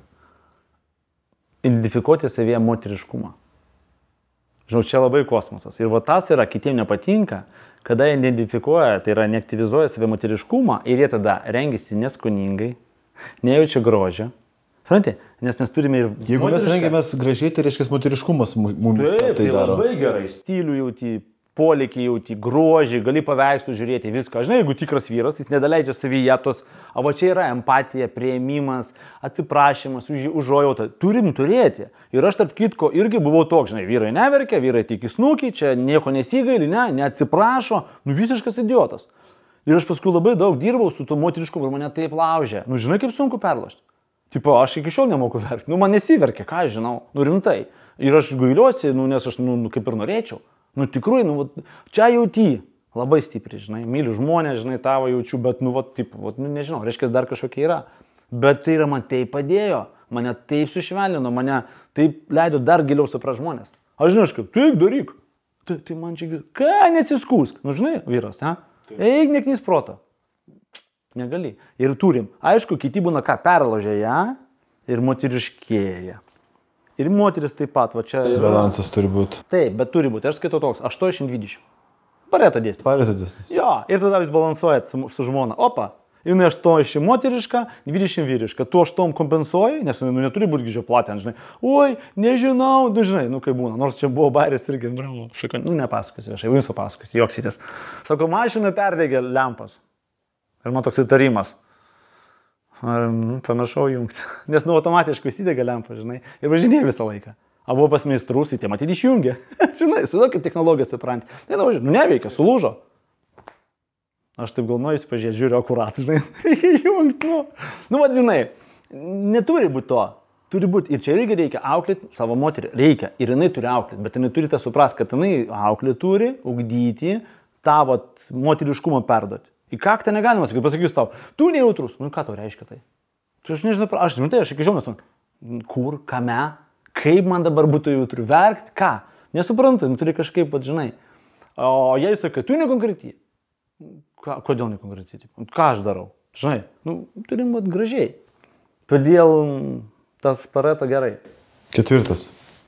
Identifikuoti savyje moteriškumą. Žinok, čia labai kosmosas. Ir va tas yra, kitiems nepatinka, kada jie identifikuoja, tai yra neaktyvizuoja savę moteriškumą ir jie tada rengiasi neskoningai, nejaučia grožio. Supranti? Nes mes turime ir... Jeigu mes rengiamės gražiai, tai reiškia moteriškumas mumis tai, tai daro. Labai gerai, stilių jauti, polėkį jauti, grožį, gali paveikslų žiūrėti viską. Žinai, jeigu tikras vyras, jis nedaleidžia savyje tos, o va čia yra empatija, priėmimas, atsiprašymas, už, užuojautą. Turim turėti. Ir aš tarp kitko irgi buvau toks, žinai, vyrai neverkia, vyrai tik įsnukį, čia nieko nesigaili, ne, neatsiprašo, nu visiškas idiotas. Ir aš paskui labai daug dirbau su tuo moterišku, kur mane taip laužė. Nu, žinai, kaip sunku perlašti. Tipo, aš iki šiol nemoku verkti. Nu, man nesiverkia, ką aš žinau. Nu, rimtai. Ir aš gailiuosi, nu, nes aš, nu, kaip ir norėčiau. Nu, tikrai, nu, čia jauti. Labai stipriai, žinai. Myliu žmonės, žinai, tavo jaučiu, bet, nu, va, tipo, va, nu, nežinau, reiškia, dar kažkokia yra. Bet tai yra, man taip padėjo. Mane taip sušvelnino, mane taip leido dar giliau suprast žmonės. Aš žinau, aš kaip, tu eik daryk. Tai, tai man čia, ką nesiskūsk. Nu, žinai, vyras, ne? Eik, neknys proto. Negali. Ir turim. Aišku, kiti būna ką, perložia ją ir moteriškėja. Ir moteris taip pat, va čia... Balansas turi būti. Taip, bet turi būti. Aš skaitau toks, aštuoniasdešimt dvidešimt. Pareto dėstyti. Pareto dėstyti. Jo, ir tada jūs balansuojat su, su žmona. Opa, jinai aštuoniasdešimt moteriška, dvidešimt vyriška. Tu aštuom kompensuoji, nes nu, neturi būti gydžio platę, žinai. Oi, nežinau, nu žinai, nu kaip būna. Nors čia buvo bairis irgi, bravo, šaką, nu nepasakosiu, aš jau jums papasakosiu, joksitės. Sako, mašina perdegė lempas. Ir man toks įtarimas. Ar, nu, pamiršau jungti. Nes nu automatiškai įsidega lempa, žinai. Ir važinėja visą laiką. A buvo pas meistrus, tie matyti išjungė. Žinai, su kaip technologijas supranti. Ne, nu, nu neveikia, sulūžo. Aš taip gal nuėjusi pažiūrėti, žiūriu akurat, žinai, reikia jungti, nu. Nu, vad, žinai, neturi būti to. Turi būti, ir čia irgi reikia auklėti savo moterį. Reikia, ir jinai turi auklėti, bet jinai turi tą suprast, kad jinai auklė turi, ugdyti, tavo moteriškumą perduoti. Į kaktą negalima sakyti, pasakysiu tau, tu nejautrus. Nu, ką tau reiškia tai? Tu aš nežinau, aš žinau, tai aš iki šiol nesu. Kur, kame, kaip man dabar būtų jautru, verkti, ką? Nesuprantu, nu, turi kažkaip, pat, žinai. O jei sakai, tu nekonkretiai. Ką, kodėl nekonkretiai? Ką aš darau? Žinai, nu, turim būt gražiai. Todėl tas Pareto gerai. Ketvirtas.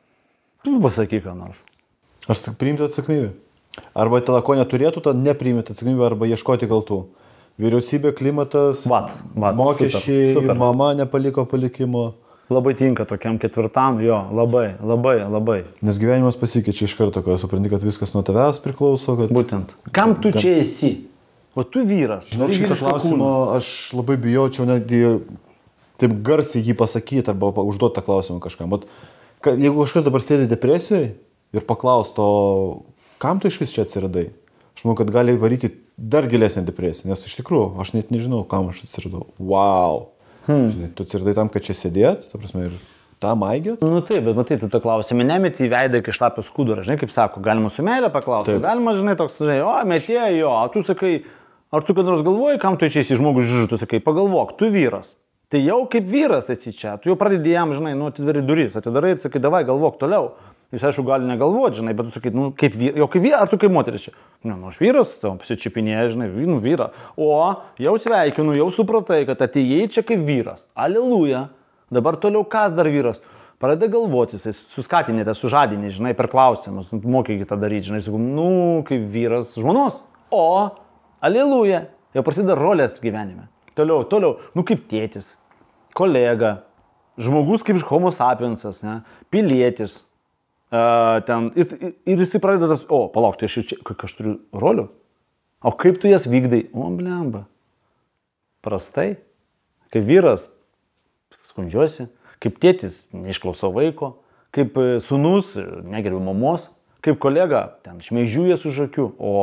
Tu pasakyk, ką nors. Aš tik priimti atsakomybę. Arba tada ko neturėtų, tada nepriimti atsakomybę arba ieškoti kaltų. Vyriausybė, klimatas, vat, vat, mokesčiai, super, super. Mama nepaliko palikimo. Labai tinka tokiam ketvirtam, jo, labai, labai, labai. Nes gyvenimas pasikeičia iš karto, kai supranti, kad viskas nuo tavęs priklauso. Kad... Būtent. Kam tu čia esi? O tu vyras. Žinau, šitą klausimą aš labai bijočiau netgi taip garsiai jį pasakyti arba užduoti tą klausimą kažkam. Bet jeigu kažkas dabar sėdi depresijoje ir paklausto, kam tu iš vis čia atsiradai? Aš manau, kad gali varyti dar gilesnę depresiją, nes iš tikrųjų aš net nežinau, kam aš atsiradau. Wow! Hmm. Žinai, tu atsiradai tam, kad čia sėdėt, ta prasme, ir tam aigėt? Nu taip, bet matai, tu tą klausimą nemeti į veidą iki šlapio skudurą, žinai, kaip sako, galima su meilė paklausti, galima, žinai, toks, žinai, o, metėjo jo, o tu sakai, ar tu kad nors galvoji, kam tu čia esi žmogus žiūri, tu sakai, pagalvok, tu vyras. Tai jau kaip vyras esi čia, tu jau pradedi jam, žinai, nu, atidari duris, atidarai ir sakai, davai, galvok toliau. Jis, aišku, gali negalvoti, žinai, bet tu sakai, nu, kaip vyras, jau kaip vyras, ar tu kaip moteris čia? Ne, nu, aš vyras, tau pasičiapinėja, žinai, nu, vyra. O, jau sveikinu, jau supratai, kad atėjai čia kaip vyras. Aliluja. Dabar toliau kas dar vyras? Pradeda galvoti, jis suskatinėte, sužadinė, žinai, per klausimus, mokykite tą daryti, žinai, sakau, nu, kaip vyras žmonos. O, aliluja. Jau prasideda rolės gyvenime. Toliau, toliau, nu, kaip tėtis, kolega, žmogus kaip homo sapiensas, ne, pilietis. Uh, ten, ir, ir jis pradeda tas, o, palauk, tai aš čia, kad aš turiu rolių? O kaip tu jas vykdai? O, blemba. Prastai. Kaip vyras, skundžiuosi. kaip tėtis neišklauso vaiko, kaip sūnus negerbė mamos, kaip kolega ten šmeižiujas už akių, o,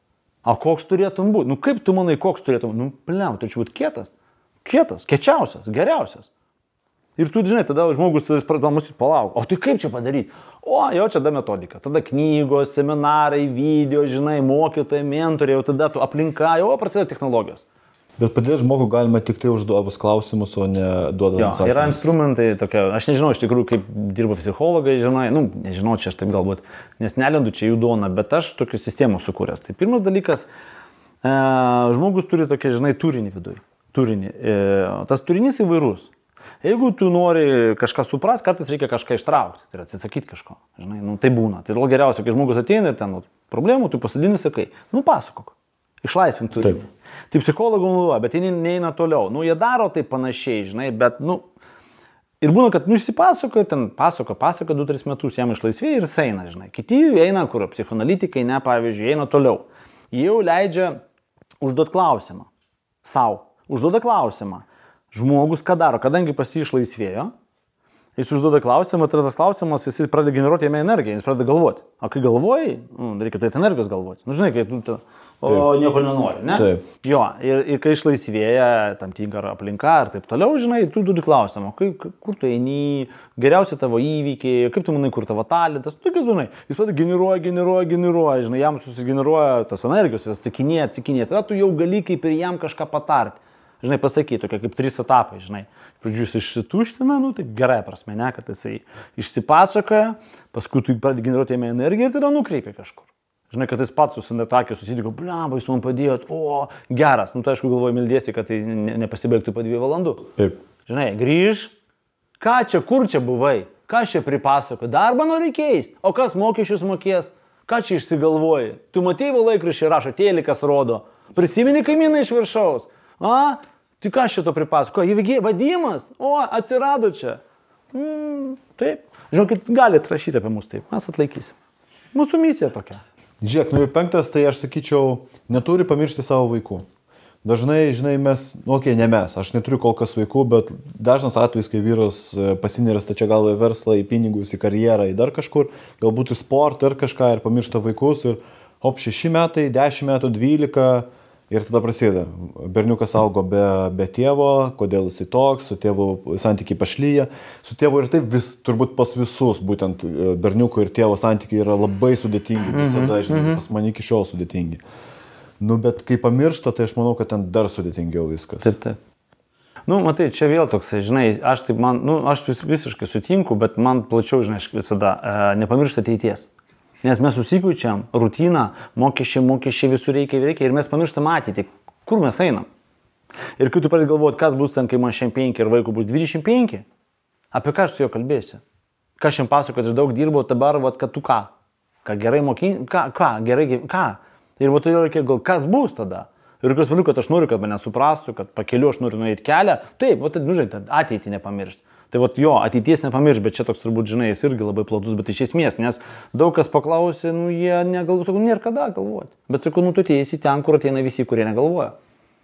o koks turėtum būti? Nu kaip tu manai, koks turėtum būti? Nu, pliam, tu čia būti kietas, kietas, kečiausias, geriausias. Ir tu, žinai, tada žmogus tada pradeda mąstyti, palauk, o tai kaip čia padaryti? O, jau čia tada metodika, tada knygos, seminarai, video, žinai, mokytojai, mentoriai, jau tada tu aplinka, jau prasideda technologijos. Bet padėti žmogų galima tik tai užduodus klausimus, o ne duodant atsakymus. Yra instrumentai tokie, aš nežinau iš tikrųjų, kaip dirba psichologai, žinai, nu, nežinau, čia aš taip galbūt, nes nelendu čia jų duona, bet aš tokių sistemų sukūręs. Tai pirmas dalykas, e, žmogus turi tokia, žinai, turinį viduje. Turinį. E, tas turinys įvairus. Jeigu tu nori kažką supras, kartais reikia kažką ištraukti, tai yra atsisakyti kažko, žinai, nu, tai būna. Tai yra geriausia, kai žmogus ateina ir ten nu, problemų, tu pasadini, sakai, nu, pasakok, išlaisvink turinį. Taip. Tai psichologų naudoja, bet jie neina toliau. Nu, jie daro tai panašiai, žinai, bet, nu, ir būna, kad, nu, išsipasakoja, ten pasako, pasako du tris metus, jam išlaisvėja ir jis eina, žinai. Kiti eina, kur psichoanalitikai, ne, pavyzdžiui, eina toliau. Jie jau leidžia užduoti klausimą. Sau. Užduoda klausimą. Žmogus ką daro, kadangi pas jį išlaisvėjo, jis užduoda klausimą, tai tas klausimas, jis pradeda generuoti jame energiją, jis pradeda galvoti. O kai galvoji, nu, reikia turėti energijos galvoti. Nu, žinai, kai tu, tu o taip. Nieko nenori, ne? Taip. Jo, ir, ir kai išlaisvėja tam tinka aplinka ir taip toliau, žinai, tu turi klausimą, kaip, kur tu eini, geriausi tavo įvykiai, kaip tu manai, kur tavo talentas, tu tokius, žinai, jis pradeda generuoja, generuoja, generuoja, žinai, jam susigeneruoja tas energijos, jis atsakinėja, atsakinėja, tada tu jau gali kaip ir jam kažką patarti. Žinai, pasakyti, tokia kaip trys etapai, žinai. Pradžiu jis išsituština, nu, taip gerai prasme, ne, kad jisai išsipasakoja, paskui tu pradedi generuoti jame energiją ir tada nukreipia kažkur. Žinai, kad jis pats susindatakė, susidiko, bliamba, jūs man padėjot, o, geras, nu, tai aišku galvoju, mildėsi, kad tai nepasibaigtų po dviejų valandų. Taip. Žinai, grįž, ką čia, kur čia buvai, ką čia pripasako, darbą nori keisti, o kas mokesčius mokės, ką čia išsigalvoji, tu matėjai laikraščiai rašo, tėlikas rodo, prisimeni kaimyną iš viršaus. A, tai ką šito pripasako? Vadimas? O, atsirado čia. Mm, taip. Žinokit, galite rašyti apie mus taip. Mes atlaikysim. Mūsų misija tokia. Žiūrėk, nu penktas, tai aš sakyčiau, neturi pamiršti savo vaikų. Dažnai, žinai, mes, nu, okei, okay, ne mes, aš neturiu kol kas vaikų, bet dažnas atvejis, kai vyras pasinėrė stačia galva į verslą, į pinigus, į karjerą, į dar kažkur, galbūt į sportą ir kažką ir pamiršta vaikus ir hop, šeši metai, dešimt metų, dvylika. Ir tada prasideda. Berniukas augo be, be tėvo, kodėl jisai toks, su tėvu santykiai pašlyja. Su tėvu ir taip vis, turbūt pas visus, būtent berniuko ir tėvo santykiai yra labai sudėtingi, visada, žinai, mm-hmm. pas mane iki šiol sudėtingi. Nu, bet kai pamiršta, tai aš manau, kad ten dar sudėtingiau viskas. Taip, taip. Nu, matai, čia vėl toks, žinai, aš taip man, nu, aš vis, visiškai sutinku, bet man plačiau, žinai, visada e, nepamiršta ateities. Nes mes susikeičiam rutiną, mokesčiai, mokesčiai visur reikia, reikia ir mes pamirštam ateitį, kur mes einam. Ir kai tu pradedi galvoti, kas bus ten, kai man šiandien penki ir vaikų bus dvidešimt penki, apie ką aš su juo kalbėsiu? Ką šiandien pasakoju, kad aš daug dirbau, dabar, vat, kad tu ką? Ką gerai mokinti? Ką? Ką? Gerai, ką? Ir va, todėl reikia gal, kas bus tada? Ir kas valiu, kad aš noriu, kad mane suprastų, kad pakeliu aš noriu nueiti kelią. Taip, va, nu, žinai, ateitį nepamiršti. Tai vat jo, ateities nepamirš, bet čia toks turbūt, žinai, jis irgi labai platus, bet iš esmės, nes daug kas paklausė, nu jie negalvoja, sakau, nėra kada galvoti. Bet sakau, nu tu ateisi ten, kur ateina visi, kurie negalvoja.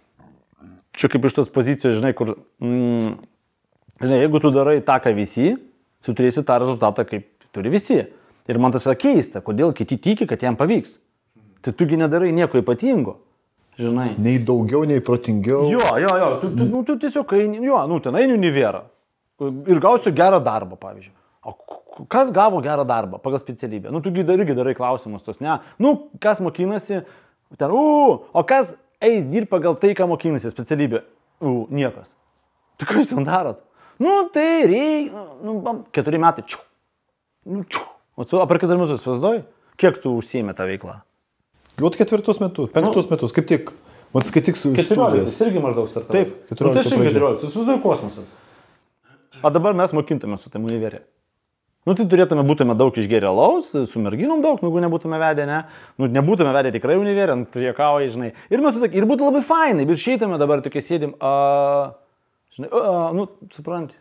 Čia kaip iš tos pozicijos, žinai, kur, mm, žinai, jeigu tu darai tą, ką visi, tu turėsi tą rezultatą, kaip turi visi. Ir man tas yra keista, kodėl kiti tiki, kad jam pavyks. Tai tugi nedarai nieko ypatingo, žinai. Nei daugiau, nei protingiau. Jo, jo, jo, tu, tu, nu, tu tiesiog, eini, jo, nu, ten eini univerą. Ir gausiu gerą darbą, pavyzdžiui. O kas gavo gerą darbą pagal specialybę? Nu, tu irgi darai klausimus tos, ne? Nu, kas mokinasi, ten, u, o kas eis dirbti pagal tai, ką mokinasi specialybė? U, niekas. Tai ką jūs ten darot? Nu, tai reikia, nu, keturi metai, čiu. Nu, čiu. O tu, per keturi metus vaizduoji, kiek tu užsiėmė tą veiklą? Vat ketvirtus metus, penktus nu, metus, kaip tik, vat skaitik su studijas. keturioliktas, irgi maždaug startavo. Taip, keturioliktas. Nu, tai aš keturioliktas, susiduoju kosmosas. O dabar mes mokintume su tam univerė. Nu, tai turėtume būtume daug išgėrę alaus, su merginom daug, nu, jeigu nebūtume vedę, ne? Nu, nebūtume vedę tikrai univerę, nu, priekauja, žinai. Ir mes, ir būtų labai fainai, bet išeitume dabar tokie sėdim, a, žinai, a, nu, supranti.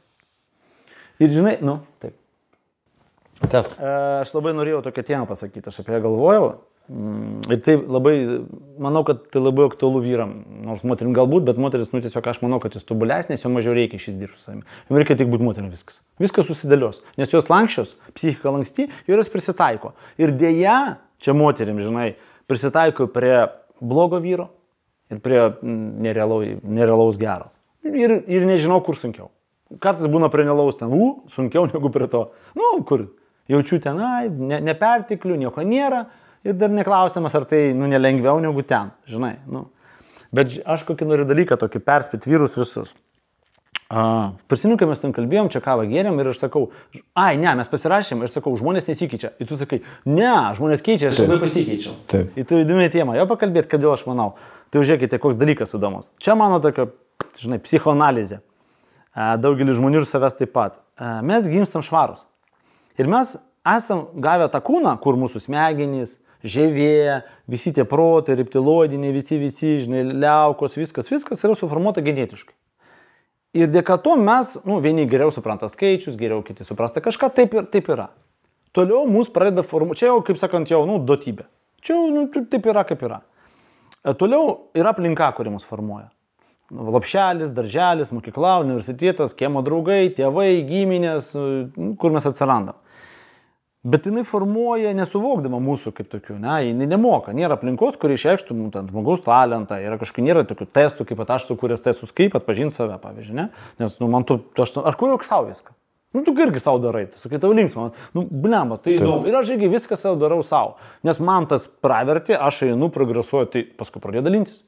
Ir žinai, nu, taip. Tesk. Aš labai norėjau tokią temą pasakyti, aš apie ją galvojau. Ir tai labai, manau, kad tai labai aktualu vyram, nors moterim galbūt, bet moteris, nu tiesiog aš manau, kad jis tobulesnės, jo mažiau reikia šis dirbti su savimi. Jums reikia tik būti moterim viskas. Viskas susidėlios, nes jos lankščios, psichika lanksti ir jos prisitaiko. Ir dėja, čia moterim, žinai, prisitaiko prie blogo vyro ir prie nerealaus, nerealaus gero. Ir, ir nežinau, kur sunkiau. Kartais būna prie nerealaus ten, u, sunkiau negu prie to. Nu, kur jaučiu ten, ai, ne, nepertikliu, nieko nėra. Ir dar neklausiamas, ar tai, nu, nelengviau negu ten, žinai, nu. Bet aš kokį noriu dalyką, tokį perspėt vyrus visus. Uh, Prisimenu, kai mes ten kalbėjom, čia kavą gėrėm ir aš sakau, ai, ne, mes pasirašėm ir sakau, žmonės nesikeičia. Ir tu sakai, ne, žmonės keičia, aš labai pasikeičiau. Taip. Ir tu įdomi tema, jo pakalbėt, kodėl aš manau. Tai žiūrėkite, koks dalykas įdomus. Čia mano tokia, žinai, psichoanalizė. Uh, daugelis žmonių ir savęs taip pat. Uh, mes gimstam švarus. Ir mes esam gavę tą kūną, kur mūsų smegenys, žievė, visi tie protai, reptiloidiniai, visi, visi, žinai, liaukos, viskas, viskas yra suformuota genetiškai. Ir dėka to mes, nu, vieni geriau supranta skaičius, geriau kiti suprasta kažką, taip, ir, taip yra. Toliau mūsų pradeda formuoti, čia jau, kaip sakant, jau, nu, duotybė. Čia jau, nu, taip yra, kaip yra. Toliau yra aplinka, kuri mus formuoja. Lopšelis, darželis, mokykla, universitetas, kiemo draugai, tėvai, giminės, kur mes atsirandam. Bet jinai formuoja nesuvokdama mūsų kaip tokių, ne, jinai nemoka, nėra aplinkos, kuri išreikštų nu, ten, žmogaus talentą, yra kažkokių, nėra tokių testų, kaip aš sukūręs testus, kaip atpažinti save, pavyzdžiui, ne, nes, nu, man tu, aš, aš kuriu savo viską, nu, tu irgi savo darai, tu sakai, tau linksma, nu, blemba, tai įdomu, ir aš irgi viską savo darau savo, nes man tas pravertė, aš einu, progresuoju, tai paskui pradėjau dalintis.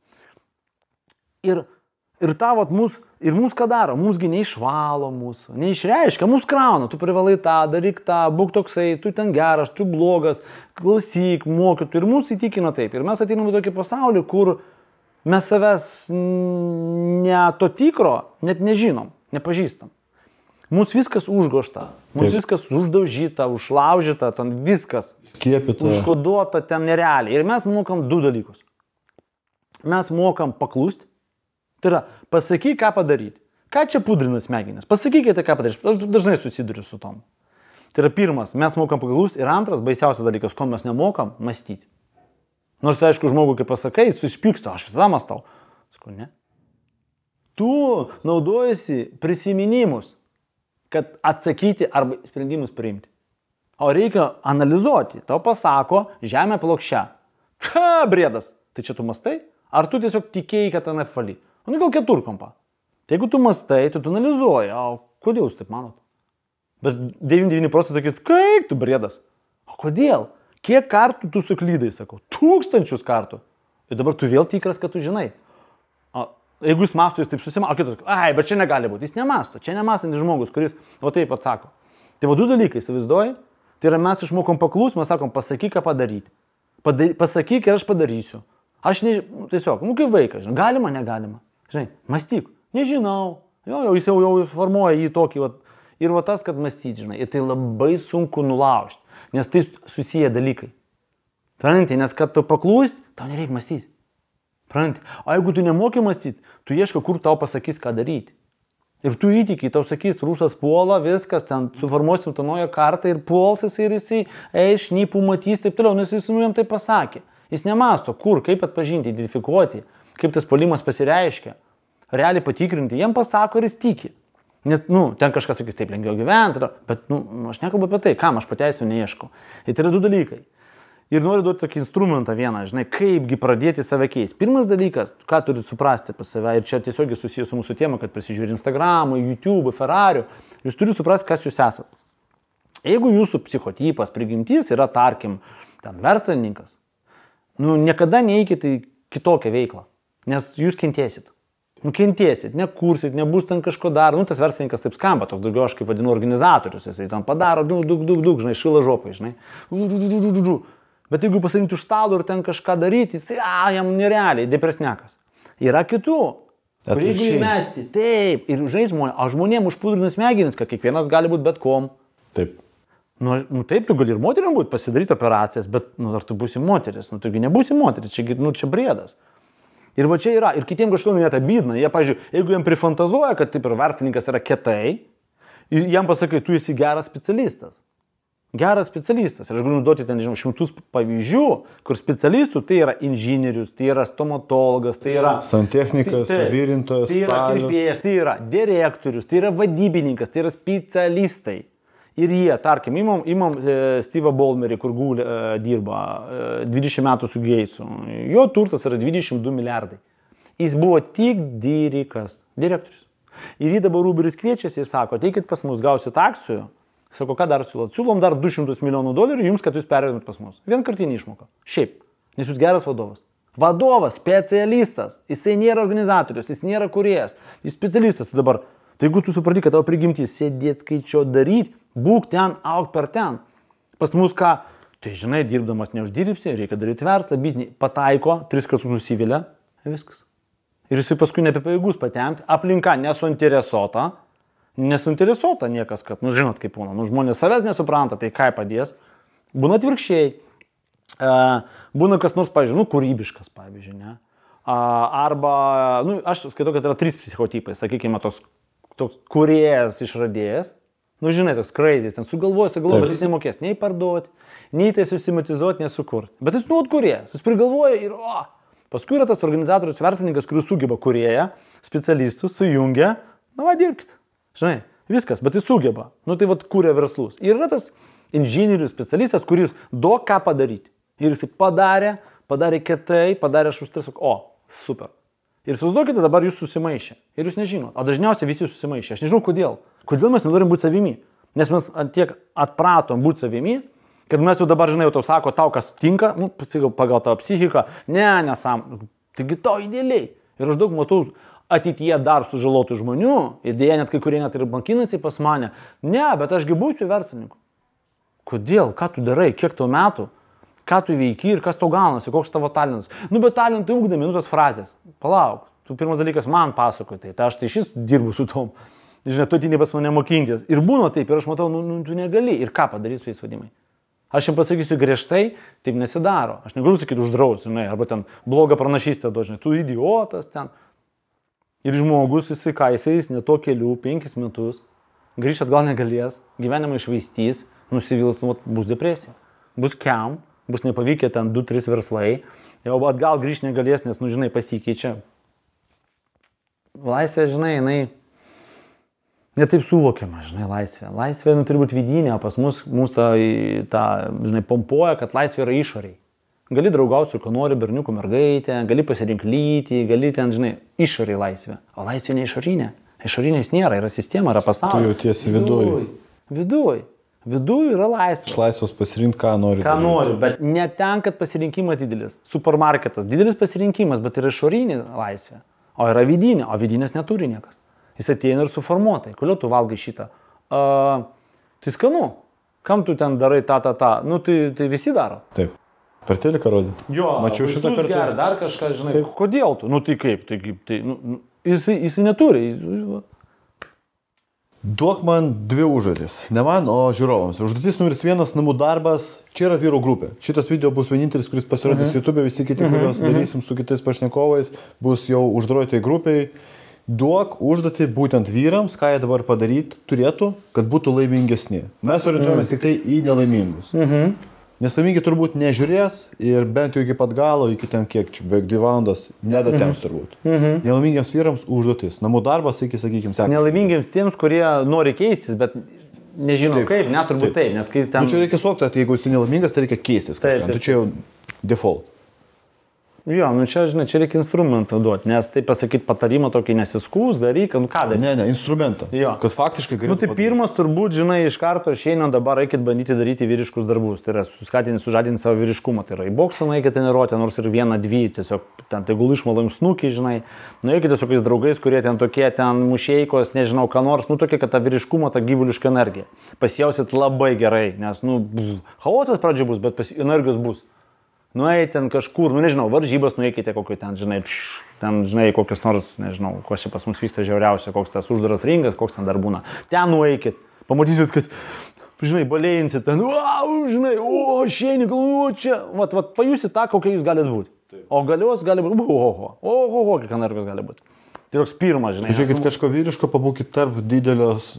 Ir, ir tavo, mūsų, ir mūsų ką daro, mūsgi neišvalo mūsų, neišreiškia, mūsų krauna, tu privalai tą, daryk tą, būk toksai, tu ten geras, tu blogas, klausyk, mokytų ir mūsų įtikina taip. Ir mes ateiname į tokį pasaulį, kur mes savęs ne to tikro net nežinom, nepažįstam. Mūsų viskas užgošta, mūsų viskas uždaužyta, užlaužyta, ten viskas. Skiepita. Užkoduota ten nerealiai. Ir mes mokam du dalykus. Mes mokam paklusti. Tai yra, pasakyk, ką padaryti. Ką čia pudrina smegenis? Pasakykite, ką padaryti. Aš dažnai susiduriu su tom. Tai yra pirmas, mes mokam paklausti. Ir antras, baisiausias dalykas, ko mes nemokam, mąstyti. Nors, aišku, žmogui, kai pasakai, jis išpyksta, aš visada mąstau. Sakau, ne. Tu naudojasi prisiminimus, kad atsakyti arba sprendimus priimti. O reikia analizuoti. Tau pasako, žemė plokščia. Ha, briedas. Tai čia tu mastai? Ar tu tiesiog tikėjai, kad ten apvaly? Nu, gal keturkampą. Tai jeigu tu mastai, tu, tu analizuoji, o kodėl jūs taip manot? Bet devyniasdešimt devyni procentai sakys, kaip tu briedas? O kodėl? Kiek kartų tu suklydai, sakau? Tūkstančius kartų. Ir dabar tu vėl tikras, kad tu žinai. O, jeigu jis mastų, jis taip susimąsto, o kitas, ai, bet čia negali būti. Jis nemasto. Čia nemastantis žmogus, kuris o taip atsako. Tai va du dalykai, įsivaizduoji? Tai yra mes išmokom paklus, mes sakom, pasakyk, ką padaryti. Padary, pasakyk ir aš padarysiu. Aš ne, tiesiog, nu kaip vaikas, žinai, galima, negalima. Žinai, mąstyk, nežinau, jo, jau jis jau, jau formuoja jį tokį, vat, ir va tas, kad mąstyti, žinai, ir tai labai sunku nulaužti, nes tai susiję dalykai. Pranti, nes kad tu paklūsti, tau nereikia mąstyti. Pranti, o jeigu tu nemoki mąstyti, tu ieškai, kur tau pasakys, ką daryti. Ir tu įtikiai, tau sakys, rusas puola, viskas, ten suformuosim tą naują kartą ir puolsis ir jisai, eis, šnipų matys, taip toliau, nes jis nu jam tai pasakė. Jis nemasto, kur, kaip atpažinti, identifikuoti, kaip tas puolimas pasireiškia, realiai patikrinti, jam pasako ir jis tiki. Nes, nu, ten kažkas sakys, taip lengviau gyventi, bet, nu, aš nekalbu apie tai, kam aš pateisiu, neieškau. Ir tai yra du dalykai. Ir noriu duoti tokį instrumentą vieną, žinai, kaipgi pradėti save keisti. Pirmas dalykas, ką turi suprasti apie save, ir čia tiesiog susijęs su mūsų tema, kad prisižiūri Instagramą, YouTube, Ferrari, jūs turi suprasti, kas jūs esat. Jeigu jūsų psichotipas, prigimtis yra, tarkim, ten verslininkas, nu, niekada neikite į kitokią veiklą, nes jūs kentėsit. Nu, kentėsit, nekursit, nebus ten kažko dar. Nu, tas verslininkas taip skamba, toks daugiau aš kaip vadinu organizatorius, jisai ten padaro, dug, dug, dug, dug, žinai, šila žopai, žinai. Du, du, du, du, du, du. Bet jeigu pasirinkti už stalo ir ten kažką daryti, jisai, a, jam nerealiai, depresniakas. Yra kitų, kurie jeigu įmesti, taip, ir žai žmonės, o žmonėm užpudrina smegenis, kad kiekvienas gali būti bet kom. Taip. Nu, nu taip, tu gali ir moterim būti, pasidaryti operacijas, bet, nu, ar tu būsi moteris, nu, tugi nebūsi moteris, čia, nu, čia briedas. Ir va čia yra, ir kitiem kažkodėl net abydna, jie, pavyzdžiui, jeigu jam prifantazuoja, kad taip ir verslininkas yra kietai, jam pasakai, tu esi geras specialistas. geras specialistas. Ir aš galiu duoti ten, nežinau, šimtus pavyzdžių, kur specialistų tai yra inžinierius, tai yra stomatologas, tai yra... Santechnikas, tai, virintojas, tai yra kirpėjas, tai yra direktorius, tai yra vadybininkas, tai yra specialistai. Ir jie, tarkim, imam, imam e, Steve'ą Ballmerį, kur Google e, dirba e, dvidešimt metų su Gatesu. Jo turtas yra dvidešimt du milijardai. Jis buvo tik dirikas, direktorius. Ir jį dabar Uberis kviečiasi ir sako, ateikit pas mus, gausit akcijų. Sako, ką dar siūlot? Siūlom dar du šimtus milijonų dolerių jums, kad jūs perėtumėt pas mus. Vienkartinį išmoką. Šiaip. Nes jūs geras vadovas. Vadovas, specialistas. Jisai nėra organizatorius, jis nėra kūrėjas. Jis specialistas. Dabar, tai jeigu tu supranti, kad tavo prigimtis sėdėt, skaičiuot, daryti, būk ten, auk per ten. Pas mus ką? Tai žinai, dirbdamas neuždirbsi, reikia daryti verslą, biznį. Pataiko, tris kartus nusivilia. Viskas. Ir jisai paskui nepapajėgus patemti. Aplinka nesuinteresuota. Nesuinteresuota niekas, kad, nu žinot kaip būna, nu žmonės savęs nesupranta, tai ką padės. Būna atvirkščiai. E, būna kas nors, pavyzdžiui, nu kūrybiškas, pavyzdžiui, ne. A, arba, nu aš skaitau, kad yra trys psichotipai, sakykime, toks, toks kūrėjas, išradėjas. Nu žinai, toks crazy, ten sugalvojas, sugalvojas, bet jis nemokės nei parduoti, nei tai susimatizuoti, nei sukurti. Bet jis nuot kūrėjas, jis prigalvoja ir o. Paskui yra tas organizatorius, verslininkas, kuris sugeba kūrėją, specialistus, sujungia, na va, dirbkit. Žinai, viskas, bet jis sugeba. Nu tai vat kūrė verslus. Ir yra tas inžinierius specialistas, kuris duok ką padaryti. Ir jis padarė, padarė kietai, padarė šustas, o, super. Ir įsivaizduokite, dabar jūs susimaišė. Ir jūs nežinot. O dažniausiai visi susimaišė. Aš nežinau kodėl. Kodėl mes nenorim būti savimi. Nes mes tiek atpratom būti savimi, kad mes jau dabar, žinai, jau tau sako, tau kas tinka, nu, pagal tavo psichiką. Ne, nesam. Taigi to idealiai. Ir aš daug matau ateityje dar sužalotų žmonių, idėja net kai kurie net ir bankinasi pas mane. Ne, bet ašgi būsiu verslininku. Kodėl? Ką tu darai? Kiek tau metų? Ką tu veiki ir kas tau gaunasi? Koks tavo talentas? Nu, bet talentai ugdami, nu tos frazės. Palauk, tu pirmas dalykas man pasakoji, tai, tai aš tai šis dirbu su tom. Žinai, tu atini pas mane mokintis. Ir būna taip, ir aš matau, nu, nu tu negali. Ir ką padaryti su jais vadimai? Aš jums pasakysiu griežtai, taip nesidaro. Aš negaliu sakyti uždraus, žinai, arba ten blogą pranašystę dažnai. Tu idiotas ten. Ir žmogus, jisai ką, jisai ne to kelių, penkis metus, grįžt atgal negalės, gyvenimą išvaistys, nusivils, nu, bus depresija. Bus kiam, bus nepavykę ten du tris verslai, jau atgal grįžt negalės, nes, nu, žinai, pasikeičia. Laisvė, žinai, jinai netaip suvokiama, žinai, laisvė. Laisvė, nu, turi būti vidinė, o pas mus, mūsų ta, ta, žinai, pompuoja, kad laisvė yra išoriai. Gali draugauti su kuo nori, berniukų mergaitė, gali pasirinkti lytį, gali ten, žinai, išoriai laisvė. O laisvė ne išorinė. Išorinės nėra, yra sistema, yra pasaulis. Tu jautiesi viduj. Viduj. Viduj yra laisvė. Iš laisvos pasirinkti, ką nori. Ką nori, bet ne ten, kad pasirinkimas didelis. Supermarketas, didelis pasirinkimas, bet yra išorinė laisvė. O yra vidinė, o vidinės neturi niekas. Jis ateina ir suformuotai. Kodėl tu valgai šitą? Uh, tai skanu. Kam tu ten darai tą, tą, tą? Nu, tai, tai visi daro. Taip. Per teliką rodė. Jo, mačiau šitą kartą. Gerai, dar kažką, žinai, taip. Kodėl tu? Nu tai kaip, tai kaip, tai, nu, jisai, jisai neturi. Jis... Duok man dvi užduotis. Ne man, o žiūrovams. Užduotis numeris vienas, namų darbas. Čia yra vyrų grupė. Šitas video bus vienintelis, kuris pasirodys mhm. YouTube, visi kiti, mhm. kuriuos mhm. darysim su kitais pašnekovais, bus jau užduotoj grupiai. Duok užduotį būtent vyrams, ką jie dabar padaryti turėtų, kad būtų laimingesni. Mes orientuojamės mhm. tik tai į nelaimingus. Mhm. Nes laimingi turbūt nežiūrės ir bent jau iki pat galo, iki ten kiek, čia beveik dvi valandos, nedatems turbūt. Mm-hmm. Nelaimingiams vyrams užduotis. Namų darbas, iki, sakykime, sekasi. Nelaimingiams tiems, kurie nori keistis, bet nežinau taip, kaip, net turbūt taip. taip nes kai ten... Nu, čia reikia suvokti, tai jeigu esi nelaimingas, tai reikia keistis kažką. Tu čia jau default. Jo, nu čia, žinai, čia reikia instrumentą duoti, nes tai pasakyti patarimą tokį nesiskūs, daryk, nu ką daryti. Ne, ne, instrumentą. Jo. Kad faktiškai geriau. Nu tai pirmas turbūt, žinai, iš karto išeinant dabar reikėt bandyti daryti vyriškus darbus. Tai yra suskatinti, sužadinti savo vyriškumą. Tai yra į boksą nueikit treniruotę, nors ir vieną, dvi, tiesiog ten tegul išmalam snukį, žinai. Nueikit tiesiog tais draugais, kurie ten tokie, ten mušeikos, nežinau, ką nors, nu tokie, kad tą vyriškumą, tą gyvulišką energiją. Pasijausit labai gerai, nes, nu, chaosas pradžio bus, bet energijos bus. Nuėjai ten kažkur, nu nežinau, varžybas nueikite kokį ten, žinai, pš, ten, žinai, kokios nors, nežinau, ko čia pas mus vyksta žiauriausia, koks tas uždaras ringas, koks ten dar būna. Ten nueikit, pamatysit, kad, žinai, balėjinsit ten, wow, žinai, o, šiandien, galvo, čia, vat, vat, pajusit tą, kokie jūs galite būti. O galios gali būti, oho, oho, oho, kiek energijos gali būti. Tai toks pirmas, žinai. Žiūrėkit, kažko vyriško, pabūkit tarp didelios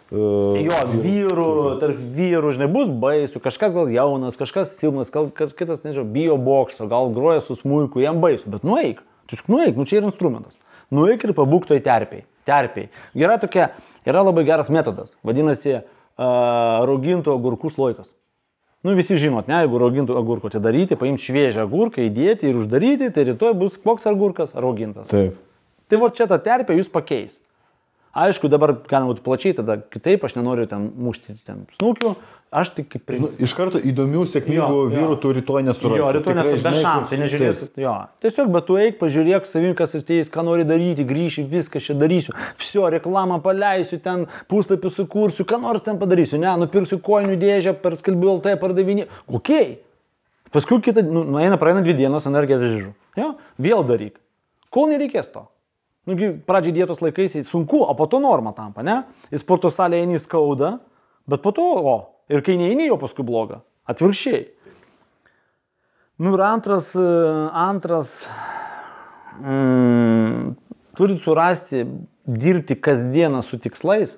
Uh, Jo, vyrų, tarp vyrų, žinai, bus baisu, kažkas gal jaunas, kažkas silpnas, gal kas kitas, nežinau, bijo bokso, gal groja su smuiku, jam baisu, bet nueik, tu tik nueik, nu čia yra instrumentas. Nueik ir pabūk toj terpiai, terpiai. Yra tokia, yra labai geras metodas, vadinasi, uh, raugintų agurkų sloikas. Nu visi žinot, ne, jeigu raugintų agurko čia daryti, paimti šviežią agurką, įdėti ir uždaryti, tai rytoj bus koks agurkas raugintas. Taip. Tai va čia ta terpė jūs pakeis. Aišku, dabar galima būtų plačiai, tada kitaip, aš nenoriu ten mušti ten snukių, aš tik kaip Nu, iš karto įdomių, sėkmingų Jo, jo. vyrų tu rytoj nesurasi. Jo, rytoj Tikrai, nesu be žinai, šansų, kur- nežiūrėsi. Taip. Jo. Tiesiog, bet tu eik, pažiūrėk savim, kas ateis, ką nori daryti, grįši, viską čia darysiu. Visio, reklamą paleisiu, ten puslapį sukursiu, ką nors ten padarysiu. Ne, nupirksiu kojinių dėžę, per skalbiu L T pardavinį. Okei. Paskui kitą, nu, nueina, praeina dvi dienos, energija vežižu. Jo, vėl daryk. Kol nereikės to. Nugi, pradžiai dietos laikais sunku, o po to norma tampa, ne? Į sporto salę eini skauda, bet po to, o, ir kai neini jau paskui bloga. Atvirkščiai. Nu ir antras, antras, mm, turit surasti, dirbti kasdieną su tikslais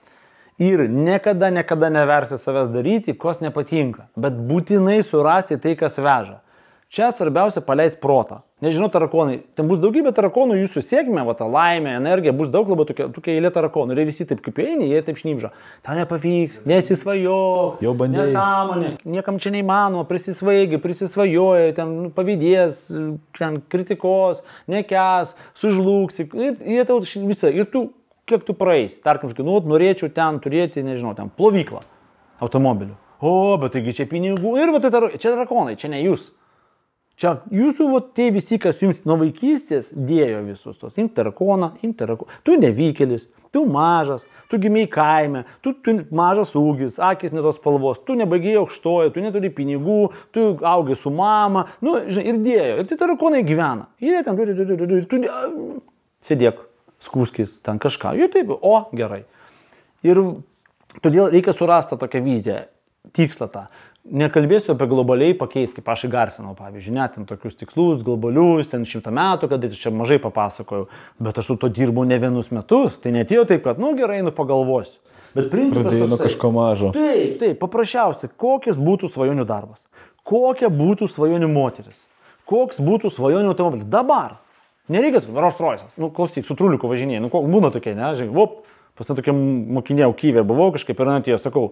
ir niekada, niekada neversi savęs daryti, kas nepatinka, bet būtinai surasti tai, kas veža. Čia svarbiausia paleis protą. Nežinau, tarakonai, ten bus daugybė tarakonų, jūsų sėkmė, va ta laimė, energija, bus daug labai tokia, tokia eilė tarakonų. Ir visi taip kaip eini, jie taip šnipža. Tau nepavyks, nesisvajok, Jau bandėjai. nesąmonė, niekam čia neįmanoma, prisisvaigi, prisisvajoja, ten nu, pavydės, ten kritikos, nekęs, sužlugsi. Ir jie tau visą, ir tu, kiek tu praeis, tarkim, nu, norėčiau ten turėti, nežinau, ten plovyklą automobilių. O, bet taigi čia pinigų, ir va tai tar, čia tarakonai, čia ne jūs. Čia jūsų, va, tie visi, kas jums nuo vaikystės dėjo visus tos. Imk tarakoną, imk tarakoną. Tu nevykėlis, tu mažas, tu gimei kaime, tu, tu mažas ūgis, akis ne tos spalvos, tu nebaigėjai aukštojo, tu neturi pinigų, tu augai su mama, nu, žinai, ir dėjo. Ir tie tarakonai gyvena. Jie ten, tu sėdėk, skūskis, ten kažką. Jie taip, o, gerai. Ir todėl reikia surasti tokią viziją, tikslą tą. Nekalbėsiu apie globaliai pakeis, kaip aš įgarsinau, pavyzdžiui, net ten tokius tikslus, globalius, ten šimtą metų, kad čia mažai papasakojau, bet aš su to dirbau ne vienus metus, tai netėjo taip, kad, nu gerai, nu pagalvosiu. Bet principas Pradėjai nuo toksai. kažko mažo. Taip, taip, paprasčiausiai, kokias būtų svajonių darbas, kokia būtų svajonių moteris, koks būtų svajonių automobilis. Dabar, nereikia, Rolls Royce'as, nu klausyk, su truliuku važinėjai, nu būna tokie, ne, žinai, vop, pas ten tokia mokinė Kyivė buvau, kažkaip ir atėjo, sakau,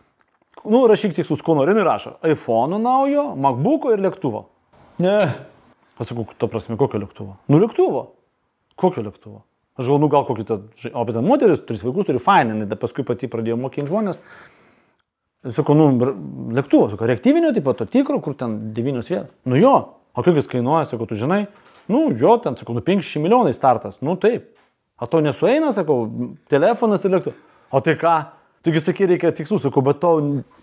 nu, rašyk tikslus, ko nori, ir rašo. iPhone'o naujo, MacBook'o ir lėktuvo. Ne. Pasakau, to prasme, kokio lėktuvo? Nu, lėktuvo. Kokio lėktuvo? Aš galvoju, nu, gal kokį tą, o apie tą moteris, tris vaikus turi faininį, bet paskui pati pradėjo mokinti žmonės. Sakau, nu, lėktuvo, sakau, reaktyvinio tipo, to tikro, kur ten devynios vietos. Nu jo, o kiek jis kainuoja, sakau, tu žinai, nu, jo, ten, sakau, nu, penkiasdešimt milijonai startas, nu, taip. O to nesueina, sakau, telefonas ir lėktuvo. O tai ką? Taigi sakai, reikia tikslų, sakau, bet tau...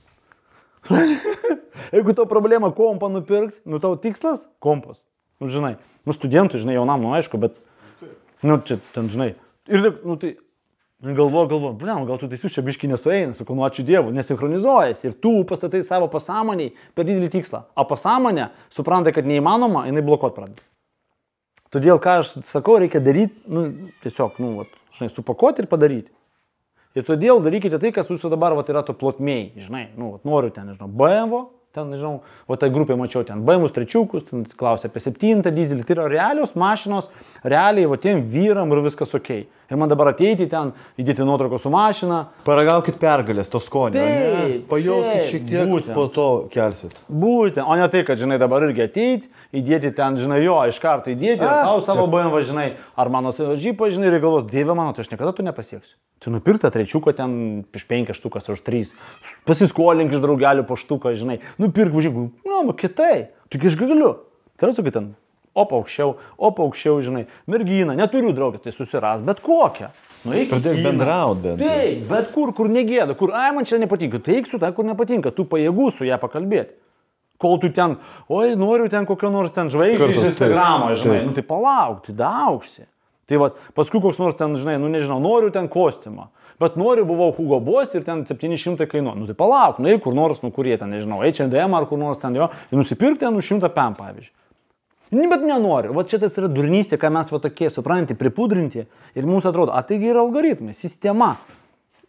Jeigu tau problema kompą nupirkti, nu tau tikslas kompas. Nu, žinai, nu studentų, žinai, jaunam, nu aišku, bet... Nu, čia, ten, žinai. Ir, nu, tai... Galvo, galvo, blem, gal tu teisius čia biškį nesueina, sakau, nu ačiū Dievui, nesinchronizuojasi. Ir tu pastatai savo pasąmoniai per didelį tikslą. O pasąmonė supranta, kad neįmanoma, jinai blokuot pradeda. Todėl, ką aš sakau, reikia daryti, nu, tiesiog, nu, vat, žinai, supakuoti ir padaryti. Ir todėl darykite tai, kas jūsų dabar vat, yra to plotmėj, žinai, nu, vat, noriu ten, nežinau, B M W, ten, nežinau, o tai grupė mačiau ten B M W trečiukus, ten klausė apie septintą dizelį, tai yra realios mašinos, realiai, va, tiem vyram ir viskas ok. Ir man dabar ateiti ten, įdėti nuotrauką su mašina. Paragaukit pergalės, to skonio, ne? Taip, Pajauskit taip, šiek tiek, būtent. po to kelsit. Būtent, o ne tai, kad, žinai, dabar irgi ateiti, įdėti ten, žinai, jo, iš karto įdėti, ir A, tau savo taip. B M W, žinai, ar mano džipą, žinai, ir galvos, Dieve mano, tai aš niekada tu nepasieksiu. Tu nupirktą trečiuką ten prieš penkias štukas ar už trys, pasiskolink iš draugelių po štuką, žinai, nupirk važiuok, nu, kitai, tu aš galiu. Tai sakai ten, opa aukščiau, opa aukščiau, žinai, mergina, neturiu draugę, tai susiras, bet kokią. Nu, Pradėk bendraut bent. Taip, bet kur, kur negėda, kur, ai, man čia nepatinka, tai eik su ta, kur nepatinka, tu pajėgus su ją pakalbėti. Kol tu ten, oi, noriu ten kokio nors ten žvaigždį Kartu, iš Instagramo, taip, žinai, taip. nu tai palauk, tai daugsi. Tai va, paskui koks nors ten, žinai, nu nežinau, noriu ten kostiumą, bet noriu, buvau Hugo Boss ir ten septyni šimtai kainuoja. Nu tai palauk, nu eik kur nors, nu kurie ten, nežinau, H and M ar kur nors ten jo, ir nusipirkti ten už šimtą pem, pavyzdžiui. Bet nenoriu, va čia tas yra durnystė, ką mes va tokie, suprantate, pripudrinti ir mums atrodo, a taigi yra algoritmai, sistema.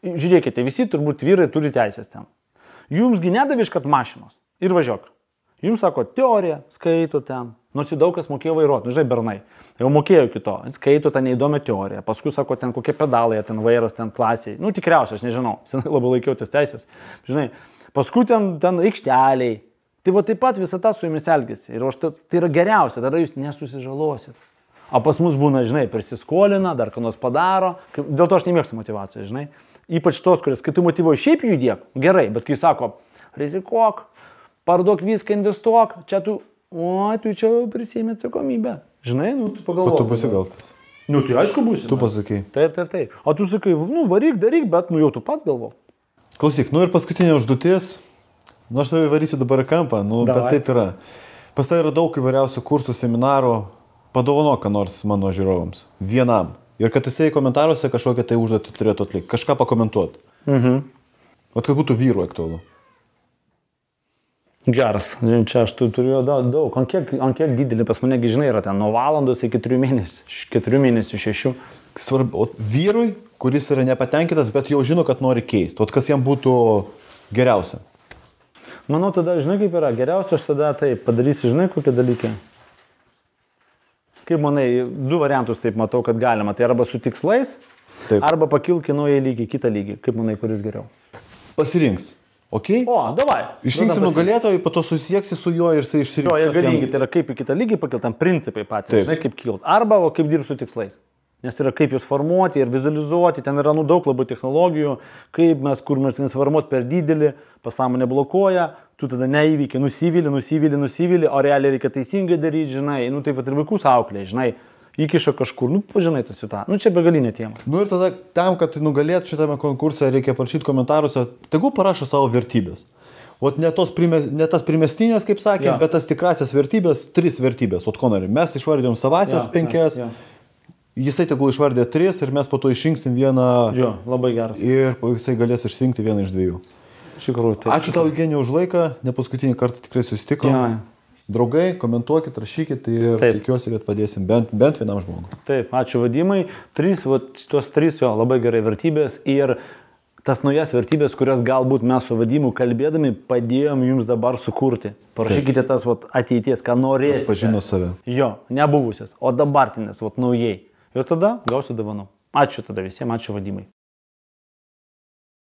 žiūrėkite, visi turbūt vyrai turi teisės ten. Jumsgi nedaviš, kad mašinos. Ir važiuok. Jums sako, teorija, skaito ten. Nors jau daug kas mokėjo vairuoti, nu žinai, bernai. Jau mokėjo kito, skaito tą neįdomią teoriją. Paskui sako, ten kokie pedalai, ten vairas, ten klasiai. Nu tikriausiai, aš nežinau, senai labai laikiau tas teisės. Žinai, paskui ten, ten aikšteliai. Tai va taip pat visą tą su jumis elgėsi. Ir aš, tai yra geriausia, tada jūs nesusižalosit. O pas mus būna, žinai, prisiskolina, dar ką nors padaro. Dėl to aš nemėgstu motyvacijos, žinai. Ypač tos, kurias, kai tu motyvuoji šiaip judėk, gerai, bet kai sako, rizikuok, parduok viską, investuok, čia tu, o, tu čia prisėmė atsakomybę. Žinai, nu, tu pagalvok. O tu būsi gal tas. Nu, tai aišku būsi. Tu pasakai. Taip, taip, taip. O tu sakai, nu, varyk, daryk, bet, nu, jau tu pats galvok. Klausyk, nu ir paskutinė užduotis. Nu, aš tave varysiu dabar į kampą, nu, Davai. Bet taip yra. Pas tai yra daug įvairiausių kursų, seminarų. Padovanok, ką nors mano žiūrovams. Vienam. Ir kad jisai komentaruose kažkokią tai užduotį turėtų atlikti. Kažką pakomentuoti. Mhm. O kad būtų vyrų aktualu. Geras. Čia aš turiu daug. Ant kiek, ant kiek didelį pas manegi, žinai, yra ten nuo valandos iki keturių mėnesių. Keturių mėnesių, šešių. Svarbu, o vyrui, kuris yra nepatenkintas, bet jau žino, kad nori keisti. O kas jam būtų geriausia? Manau, tada, žinai, kaip yra. Geriausia aš tada tai padarysiu, žinai, kokie dalykai. Kaip manai, du variantus taip matau, kad galima. Tai arba su tikslais, taip. Arba pakilk į naują lygį, kitą lygį. Kaip manai, kuris geriau? Pasirinks. Ok? O, davai. Išrinksim nugalėtojų, po to susieksi su juo ir jisai išsirinks. Jo, jie galingi, tai yra kaip į kitą lygį pakilti, tam principai patys, žinai, kaip kilt. Arba, o kaip dirbti su tikslais. Nes yra kaip jūs formuoti ir vizualizuoti, ten yra nu daug labai technologijų, kaip mes, kur mes nesformuoti per didelį, pasąmonė blokuoja, tu tada neįvyki, nusivylį, nusivylį, nusivylį, o realiai reikia teisingai daryti, žinai, nu taip pat ir vaikus auklė, žinai, įkiša kažkur, nu pažinai tą situaciją, nu čia begalinė tema. Nu ir tada tam, kad nugalėt šitame konkurse, reikia parašyti komentaruose, tegu parašo savo vertybės. O ne, tos prime, ne tas primestinės, kaip sakė, ja. Bet tas tikrasias vertybės, tris vertybės, o ko nori, mes išvardėm savasias ja, penkias. Ja, ja. Jisai tegul išvardė tris ir mes po to išrinksim vieną. Jo, labai geras. Ir jisai galės išrinkti vieną iš dviejų. Iš tikrųjų, taip. Ačiū tau, Eugenijau, už laiką. Ne paskutinį kartą tikrai susitikom. Ja. Draugai, komentuokit, rašykit ir taip. Tikiuosi, kad padėsim bent, bent vienam žmogui. Taip, ačiū Vadimai. Trys, va, tos trys jo labai gerai vertybės ir tas naujas vertybės, kurias galbūt mes su Vadimu kalbėdami padėjom jums dabar sukurti. Parašykite taip. Tas va, ateities, ką norėsite. Pažino save. Jo, nebuvusias, o dabartinės, va, naujai. Ir tada gausiu dovanų. Ačiū tada visiems, ačiū Vadimai.